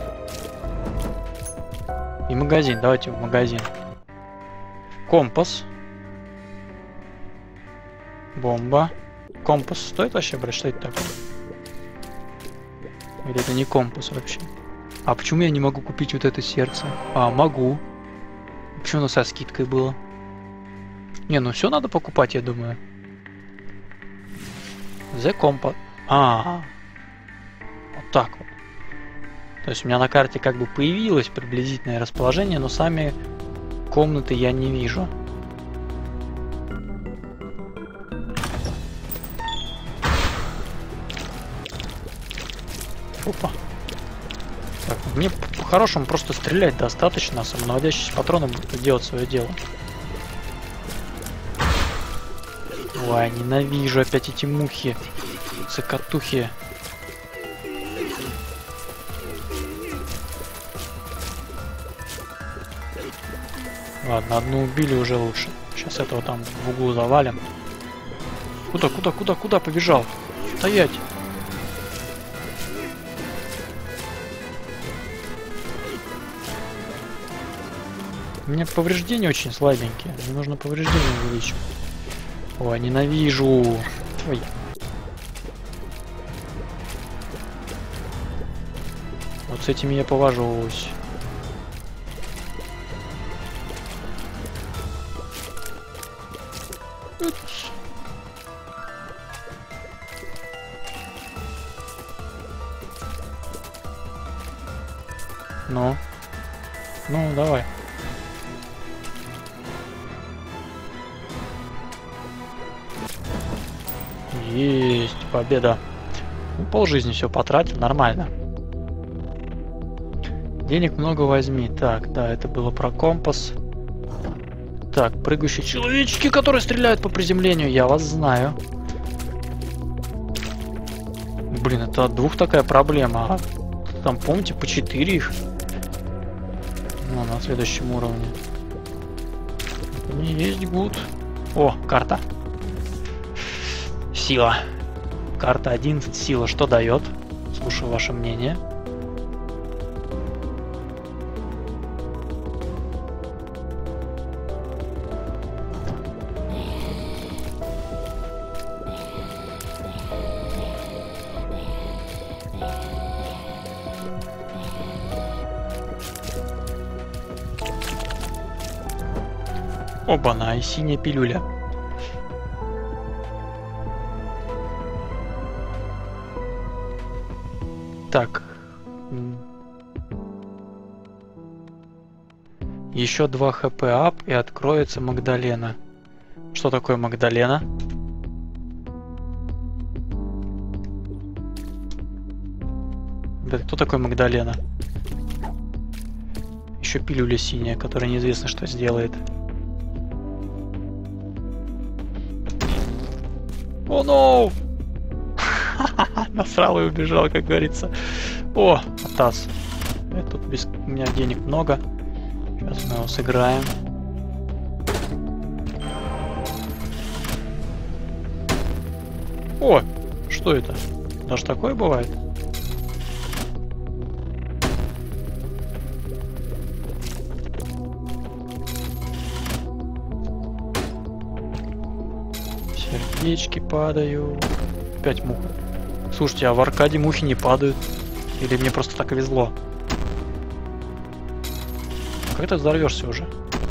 И магазин, давайте в магазин. Компас. Бомба. Компас стоит вообще брать? Что это такое? Или это не компас вообще? А почему я не могу купить вот это сердце? А, могу. Почему оно со скидкой было? Не, ну все надо покупать, я думаю. The Compass. А, вот так вот. То есть у меня на карте как бы появилось приблизительное расположение, но сами комнаты я не вижу. Опа. Так, мне по-хорошему просто стрелять достаточно, а самонаводящиеся патроны будут делать свое дело. Ой, ненавижу опять эти мухи, цикатухи. Ладно, одну убили, уже лучше. Сейчас этого там в углу завалим. Куда, куда, куда, куда побежал? Стоять! У меня повреждения очень слабенькие. Мне нужно повреждения увеличить. Ой, ненавижу. Ой. Вот с этими я повожусь. Ну. Ну, давай. Есть, победа. Ну, пол жизни все потратил, нормально. Денег много возьми. Так, да, это было про компас. Так, прыгающие человечки, которые стреляют по приземлению, я вас знаю. Блин, это от двух такая проблема. А там, помните, по четыре их. Ну, на следующем уровне. Не есть гуд. О, карта. Сила. Карта одиннадцать, сила. Что дает? Слушаю ваше мнение. Оба-на, и синяя пилюля. Так. Еще два хп ап и откроется Магдалена. Что такое Магдалена? Да, кто такой Магдалена? Еще пилюля синяя, которая неизвестно что сделает. О, ноу! Насрал и убежал, как говорится. О, Атас. Тут без... у меня денег много. Сейчас мы его сыграем. О, что это? Даже такое бывает? Сердечки падают. Опять муха. Слушайте, а в аркаде мухи не падают? Или мне просто так везло? Как ты взорвешься уже?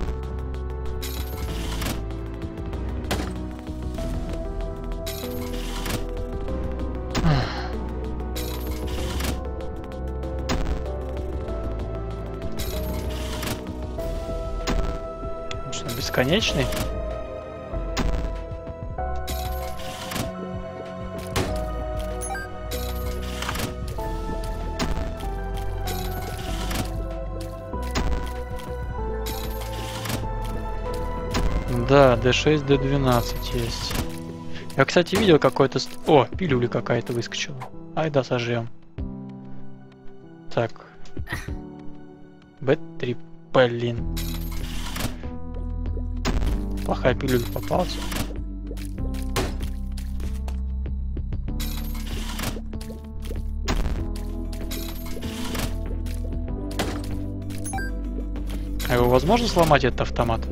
Что, бесконечный? Да, дэ шесть, дэ двенадцать есть. Я, кстати, видел какой-то... О, пилюля какая-то выскочила. Ай да, сожжем. Так. бэ три, блин. Плохая пилюля попалась. А его возможно сломать, этот автомат?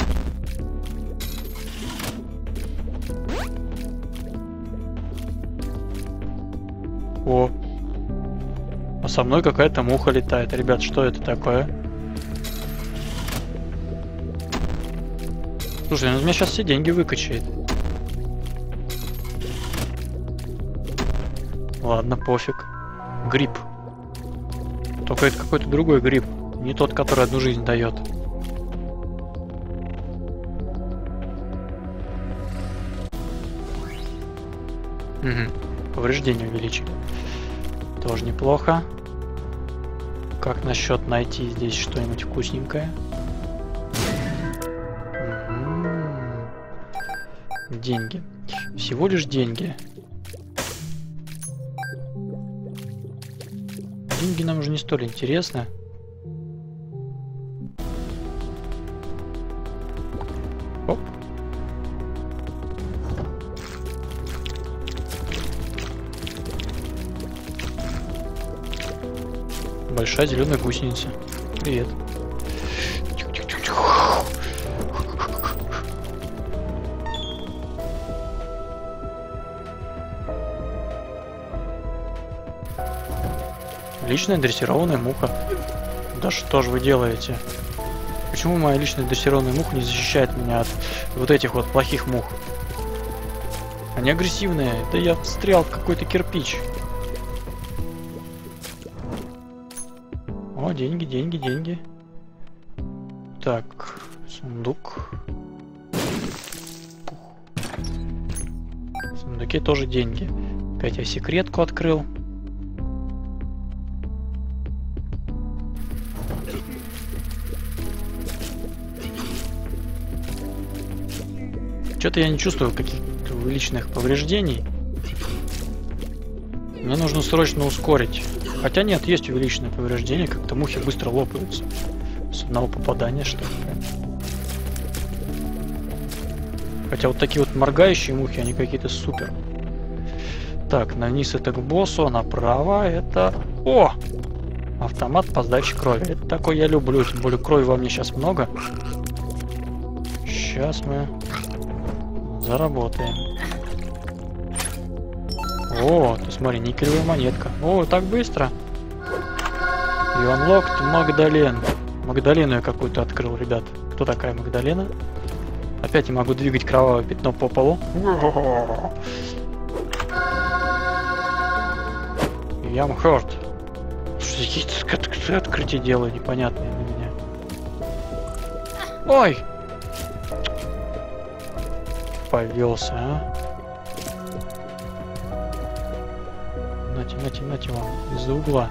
О, а со мной какая-то муха летает. Ребят, что это такое? Слушай, ну у меня сейчас все деньги выкачает. Ладно, пофиг. Гриб. Только это какой-то другой гриб. Не тот, который одну жизнь дает. Угу. Повреждения увеличили. Тоже неплохо. Как насчет найти здесь что-нибудь вкусненькое? Угу. Деньги. Всего лишь деньги. Деньги нам уже не столь интересны. Оп. Большая зеленая гусеница. Привет. Личная дрессированная муха. Да что же вы делаете? Почему моя личная дрессированная муха не защищает меня от вот этих вот плохих мух? Они агрессивные. Да я встрял в какой-то кирпич. О, деньги, деньги, деньги. Так, сундук. В сундуке тоже деньги. Опять я секретку открыл. Что-то я не чувствую каких-то личных повреждений. Мне нужно срочно ускорить. Хотя нет, есть увеличенное повреждение, как-то мухи быстро лопаются. С одного попадания, что ли. Хотя вот такие вот моргающие мухи, они какие-то супер. Так, на низ это к боссу, а направо это... О! Автомат по сдаче крови. Это такой я люблю, тем более крови во мне сейчас много. Сейчас мы заработаем. О, ты смотри, никелевая монетка. О, так быстро. You unlocked Магдален. Магдалену я какую-то открыл, ребят. Кто такая Магдалена? Опять я могу двигать кровавое пятно по полу. I'm hurt. Что какие-то открытия делаю непонятные на меня. Ой! Повелся, а? Нате, нате, нате вам. Из-за угла.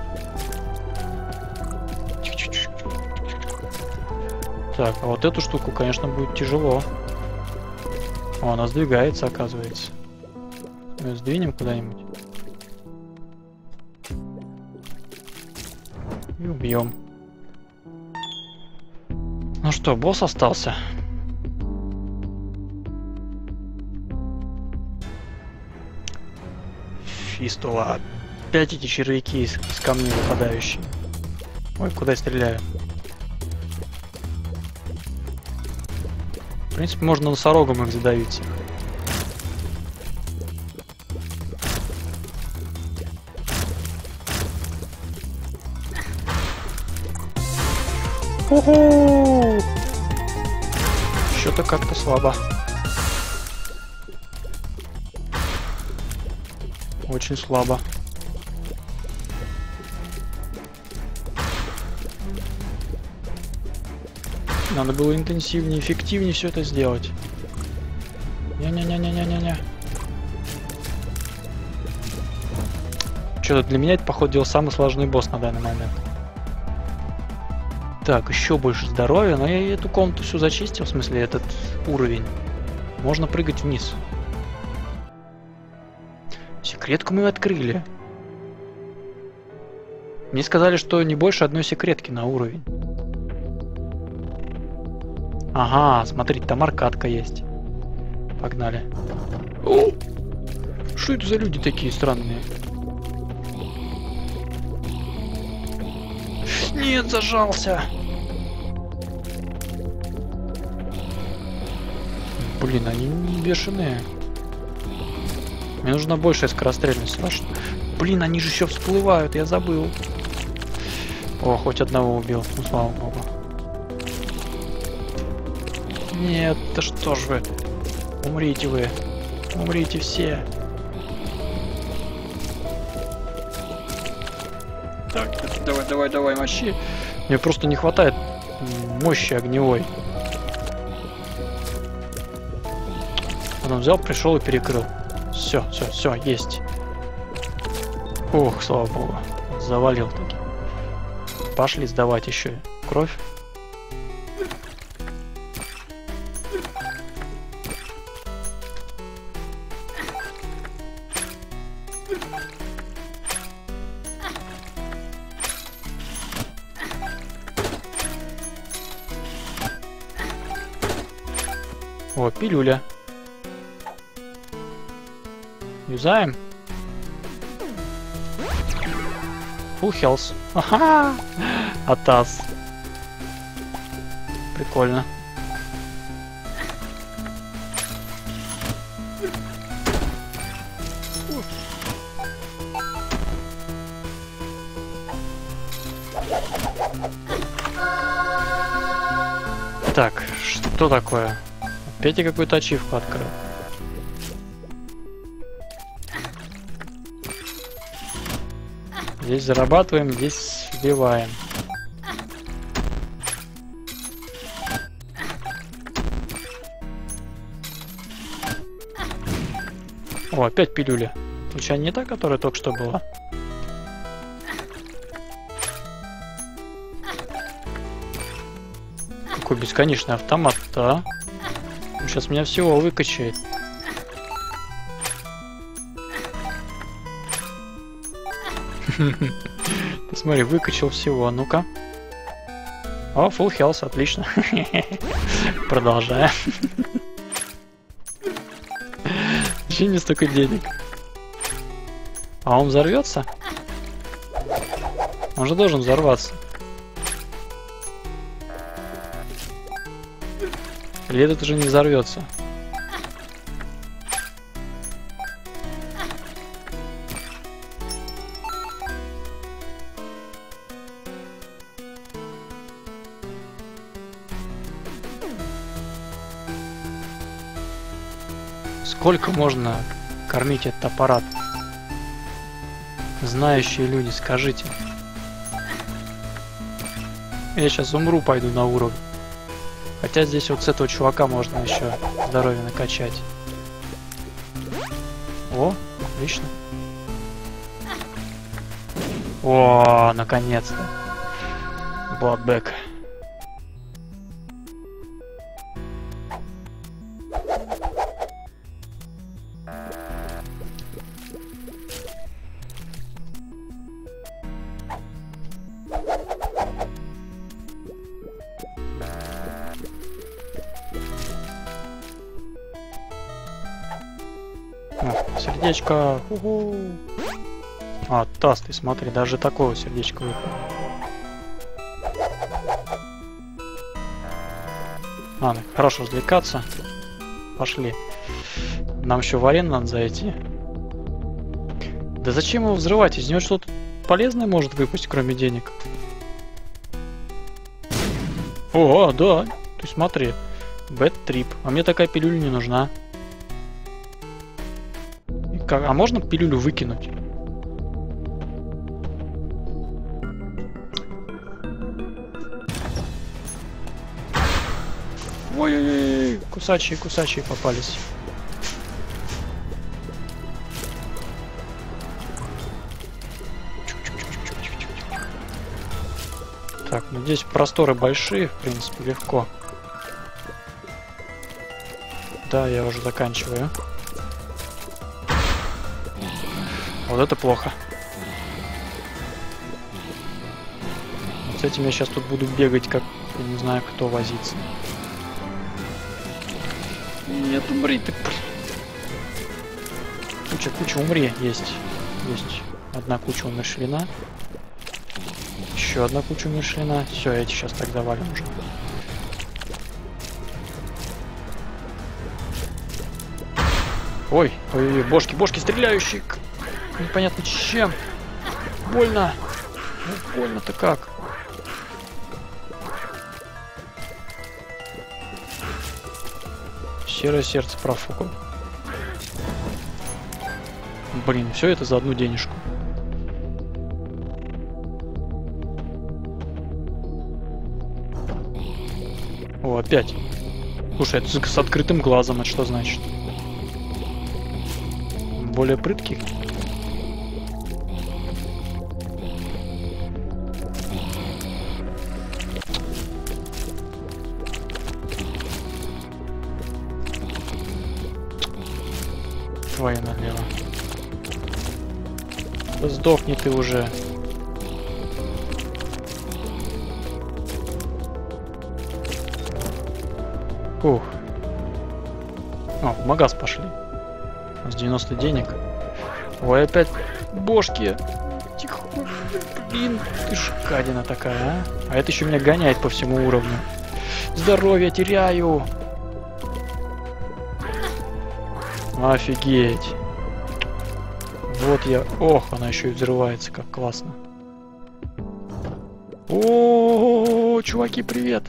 Так, а вот эту штуку, конечно, будет тяжело. О, она сдвигается, оказывается. Мы сдвинем куда-нибудь. И убьем. Ну что, босс остался. Фистула. Опять эти червяки из, из камней выпадающие. Ой, куда я стреляю? В принципе, можно носорогом их задавить. Уху! Что-то как-то слабо. Очень слабо. Надо было интенсивнее, эффективнее все это сделать. Не-не-не-не-не-не-не. Что-то для меня это, походу, дело самый сложный босс на данный момент. Так, еще больше здоровья, но я эту комнату всю зачистил, в смысле этот уровень. Можно прыгать вниз. Секретку мы открыли. Мне сказали, что не больше одной секретки на уровень. Ага, смотрите, там аркадка есть. Погнали. О! Что это за люди такие странные? Нет, зажался. Блин, они не бешеные. Мне нужна большая скорострельность. Блин, они же еще всплывают, я забыл. О, хоть одного убил. Ну, слава богу. Нет, да что ж вы. Умрите вы. Умрите все. Так, так, Давай, давай, давай, мощи. Мне просто не хватает мощи огневой. Он взял, пришел и перекрыл. Все, все, все, есть. Ух, слава богу. Завалил таки. Пошли сдавать еще кровь. О, пилюля. Юзаем. Full health. Ага! Атас. Прикольно. Так, что такое? Опять я какую-то ачивку открыл. Здесь зарабатываем, здесь вбиваем. О, опять пилюля. Случайно не та, которая только что была? Какой бесконечный автомат-то, а? Он сейчас меня всего выкачает. Посмотри, выкачал всего. Ну-ка. О, full health, отлично. Продолжаем. Зачем мне столько денег? А он взорвется? Он же должен взорваться. Или этот уже не взорвется? Сколько можно кормить этот аппарат? Знающие люди, скажите. Я сейчас умру, пойду на уровень. Хотя здесь вот с этого чувака можно еще здоровье накачать. О, отлично. О, наконец-то. Bloodback. Сердечко. У-ху. А, таз, ты смотри, даже такого сердечка выпало. Ладно, хорошо развлекаться. Пошли. Нам еще в арену надо зайти. Да зачем его взрывать? Из него что-то полезное может выпасть, кроме денег. О, да. Ты смотри. Bad Trip. А мне такая пилюля не нужна. А можно пилюлю выкинуть? Ой-ой-ой, кусачие, кусачие попались. Так, ну здесь просторы большие, в принципе, легко. Да, я уже заканчиваю. Вот это плохо. Вот с этим я сейчас тут буду бегать, как я не знаю, кто возиться. Нет, умри ты. Куча, куча, умри. Есть. Есть одна куча умершлена. Еще одна куча умершлена. Все, эти сейчас так завалим уже. Ой, ой, ой, бошки, бошки стреляющие. Непонятно чем. Больно. Ну, больно-то как. Серое сердце профукал. Блин, все это за одну денежку. О, опять. Слушай, это с открытым глазом, это что значит? Более прыткий? Твою налево. Да сдохни ты уже. Ух. О, в магаз пошли. С девяносто денег. Ой, опять бошки. Тихо. Блин, ты шкадина такая, а? А это еще меня гоняет по всему уровню. Здоровье теряю. Офигеть. Вот я... Ох, она еще и взрывается, как классно. О, чуваки, привет.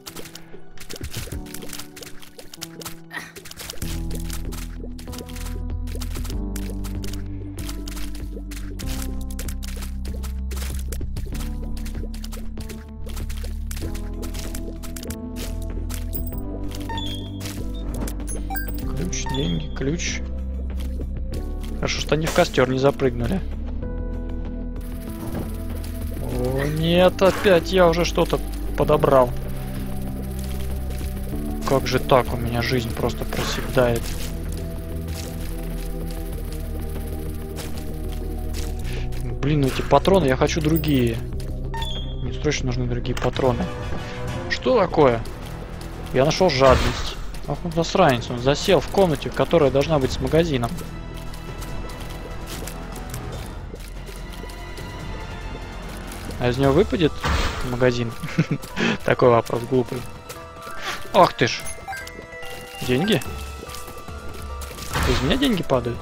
Ключ, деньги, ключ. Хорошо, что они в костер не запрыгнули. О, нет, опять я уже что-то подобрал. Как же так? У меня жизнь просто проседает. Блин, ну эти патроны, я хочу другие. Мне срочно нужны другие патроны. Что такое? Я нашел жадность. Ах, он засранец, он засел в комнате, которая должна быть с магазином. А из него выпадет магазин? Такой вопрос глупый. Ах ты ж. Деньги? Из меня деньги падают?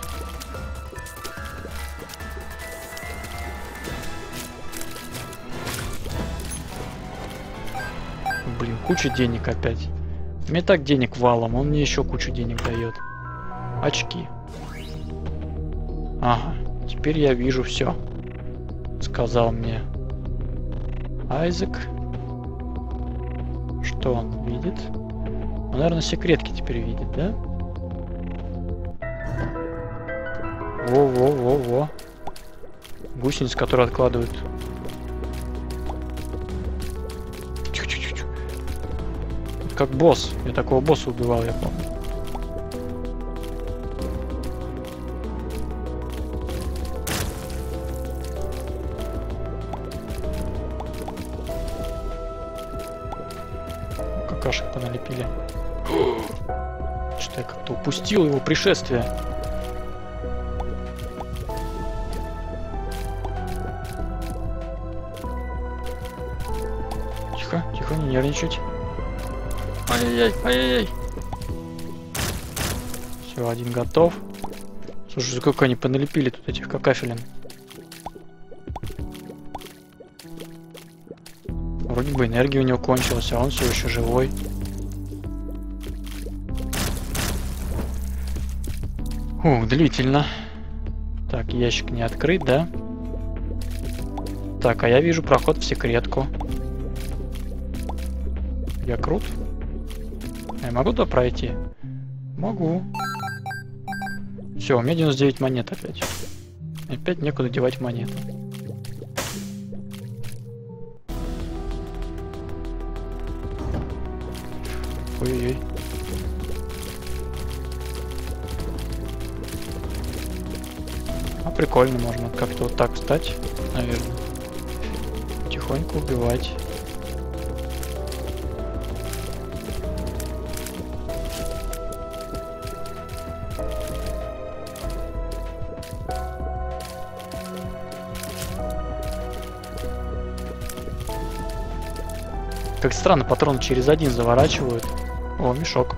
Блин, куча денег опять. Мне так денег валом, он мне еще кучу денег дает. Очки. Ага, теперь я вижу все. Сказал мне Айзек. Что он видит? Он, наверное, секретки теперь видит, да? Во-во-во-во. Гусениц, которые откладывают. Тихо-тихо-тихо. Как босс. Я такого босса убивал, я помню. Какашек поналепили. Что-то я как-то упустил его пришествие. Тихо, тихо, не нервничать. Ай-яй-яй, ай-яй-яй. Все, один готов. Слушай, сколько они поналепили тут этих какафелин. Вроде бы энергия у него кончилась, а он все еще живой. Ух, длительно. Так, ящик не открыт, да? Так, а я вижу проход в секретку. Я крут? Я могу туда пройти? Могу. Все, у меня девяносто девять монет опять. Опять некуда девать монеты. Ой-ой-ой. А прикольно, можно как-то вот так встать, наверное. Тихонько убивать. Как странно, патроны через один заворачивают. О, мешок.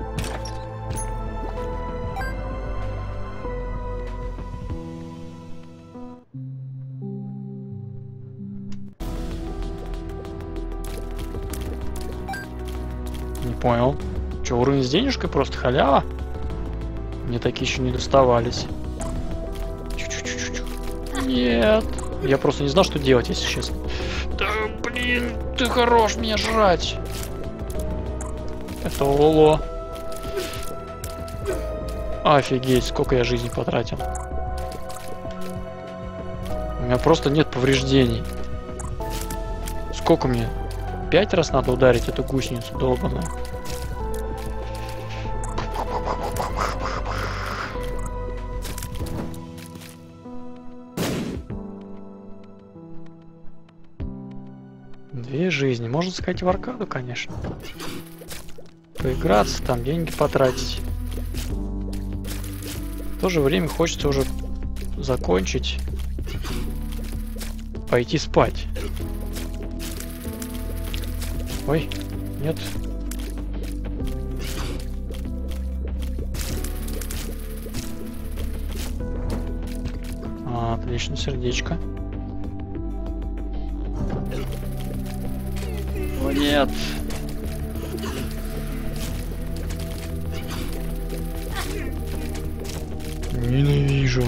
Не понял. Че, уровень с денежкой просто халява? Мне такие еще не доставались. Чу-чу-чу-чу. Нет. Я просто не знал, что делать, если честно. Да блин, ты хорош меня жрать. Это Лоло. Офигеть, сколько я жизни потратил. У меня просто нет повреждений. Сколько мне? Пять раз надо ударить эту гусеницу долбаную. Две жизни. Можно сказать, в аркаду, конечно. Поиграться, там деньги потратить. В то же время хочется уже закончить. Пойти спать. Ой, нет. А, отлично, сердечко. О, нет. Ненавижу.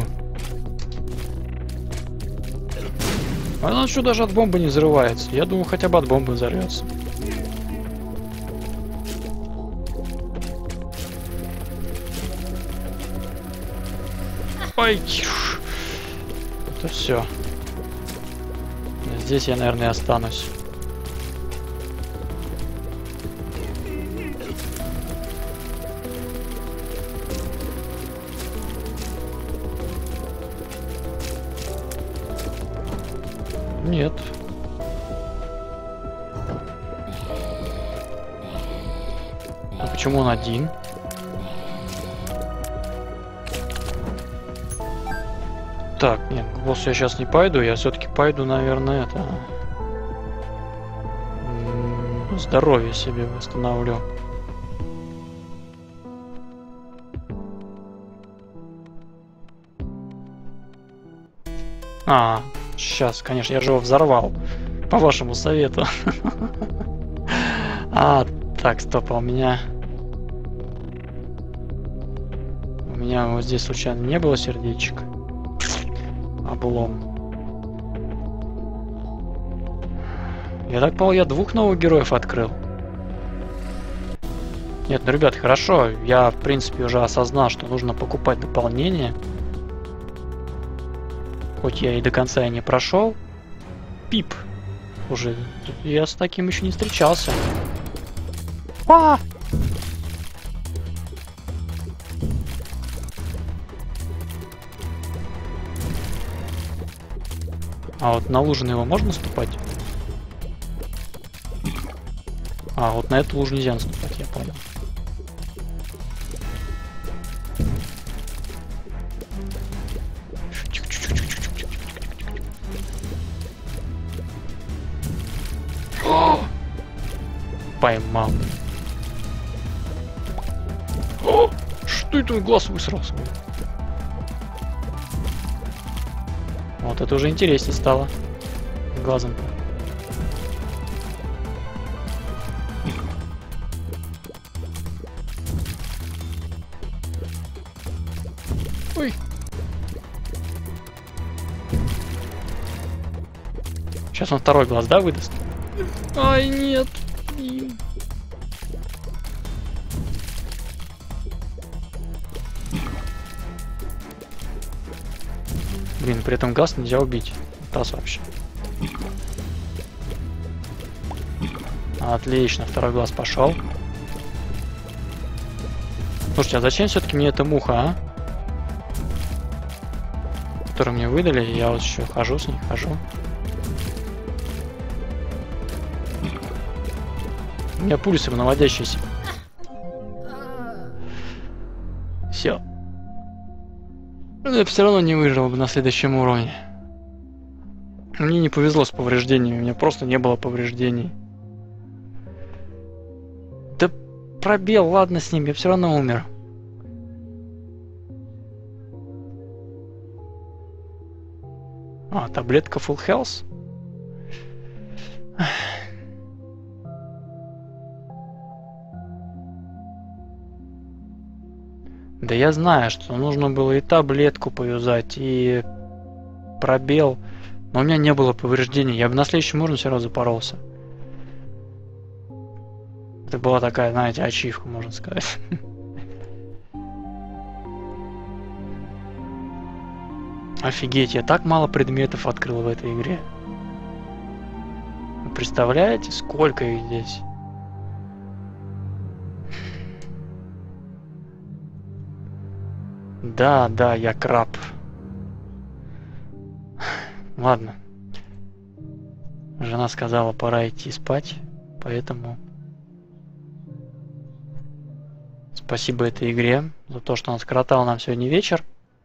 Она что, даже от бомбы не взрывается? Я думаю, хотя бы от бомбы взорвется. Ой, это все. Здесь я, наверное, останусь. Нет. А почему он один? Так, нет, к боссу я сейчас не пойду, я все-таки пойду, наверное, это... здоровье себе восстановлю. А, сейчас, конечно, я же его взорвал. По вашему совету. А, так, стоп, а у меня... У меня вот здесь случайно не было сердечек. Облом. Я так понял, я двух новых героев открыл. Нет, ну, ребят, хорошо. Я, в принципе, уже осознал, что нужно покупать дополнение. Хоть я и до конца и не прошел. Пип. Уже я с таким еще не встречался. А! А вот на лужу его можно наступать? А, вот на эту лужу нельзя наступать, я понял. О! Поймал. О! Что это, глаз высрался? Вот это уже интереснее стало. Глазом-то. Ой. Сейчас он второй глаз, да, выдаст? Ай, нет. Блин, при этом глаз нельзя убить. Раз вообще. Отлично, второй глаз пошел. Слушайте, а зачем все-таки мне эта муха, а? Которую мне выдали, я вот еще хожу с ней, хожу. У меня пульсы наводящиеся. Все. Но я все равно не выжил бы на следующем уровне. Мне не повезло с повреждениями, у меня просто не было повреждений. Да пробел, ладно с ним, я все равно умер. А, таблетка Full Health? Да я знаю, что нужно было и таблетку повязать, и пробел. Но у меня не было повреждений. Я бы на следующем уровне все равно запоролся. Это была такая, знаете, ачивка, можно сказать. Офигеть, я так мало предметов открыл в этой игре. Вы представляете, сколько их здесь? Да, да, я краб. Ладно. Жена сказала, пора идти спать, поэтому... Спасибо этой игре за то, что она скоротала нам сегодня вечер.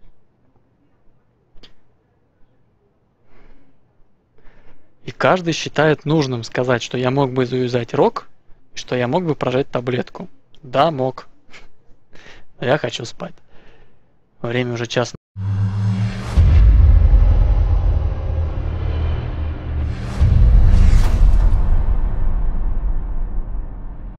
И каждый считает нужным сказать, что я мог бы заюзать рог, что я мог бы прожать таблетку. Да, мог. Но я хочу спать. Время уже час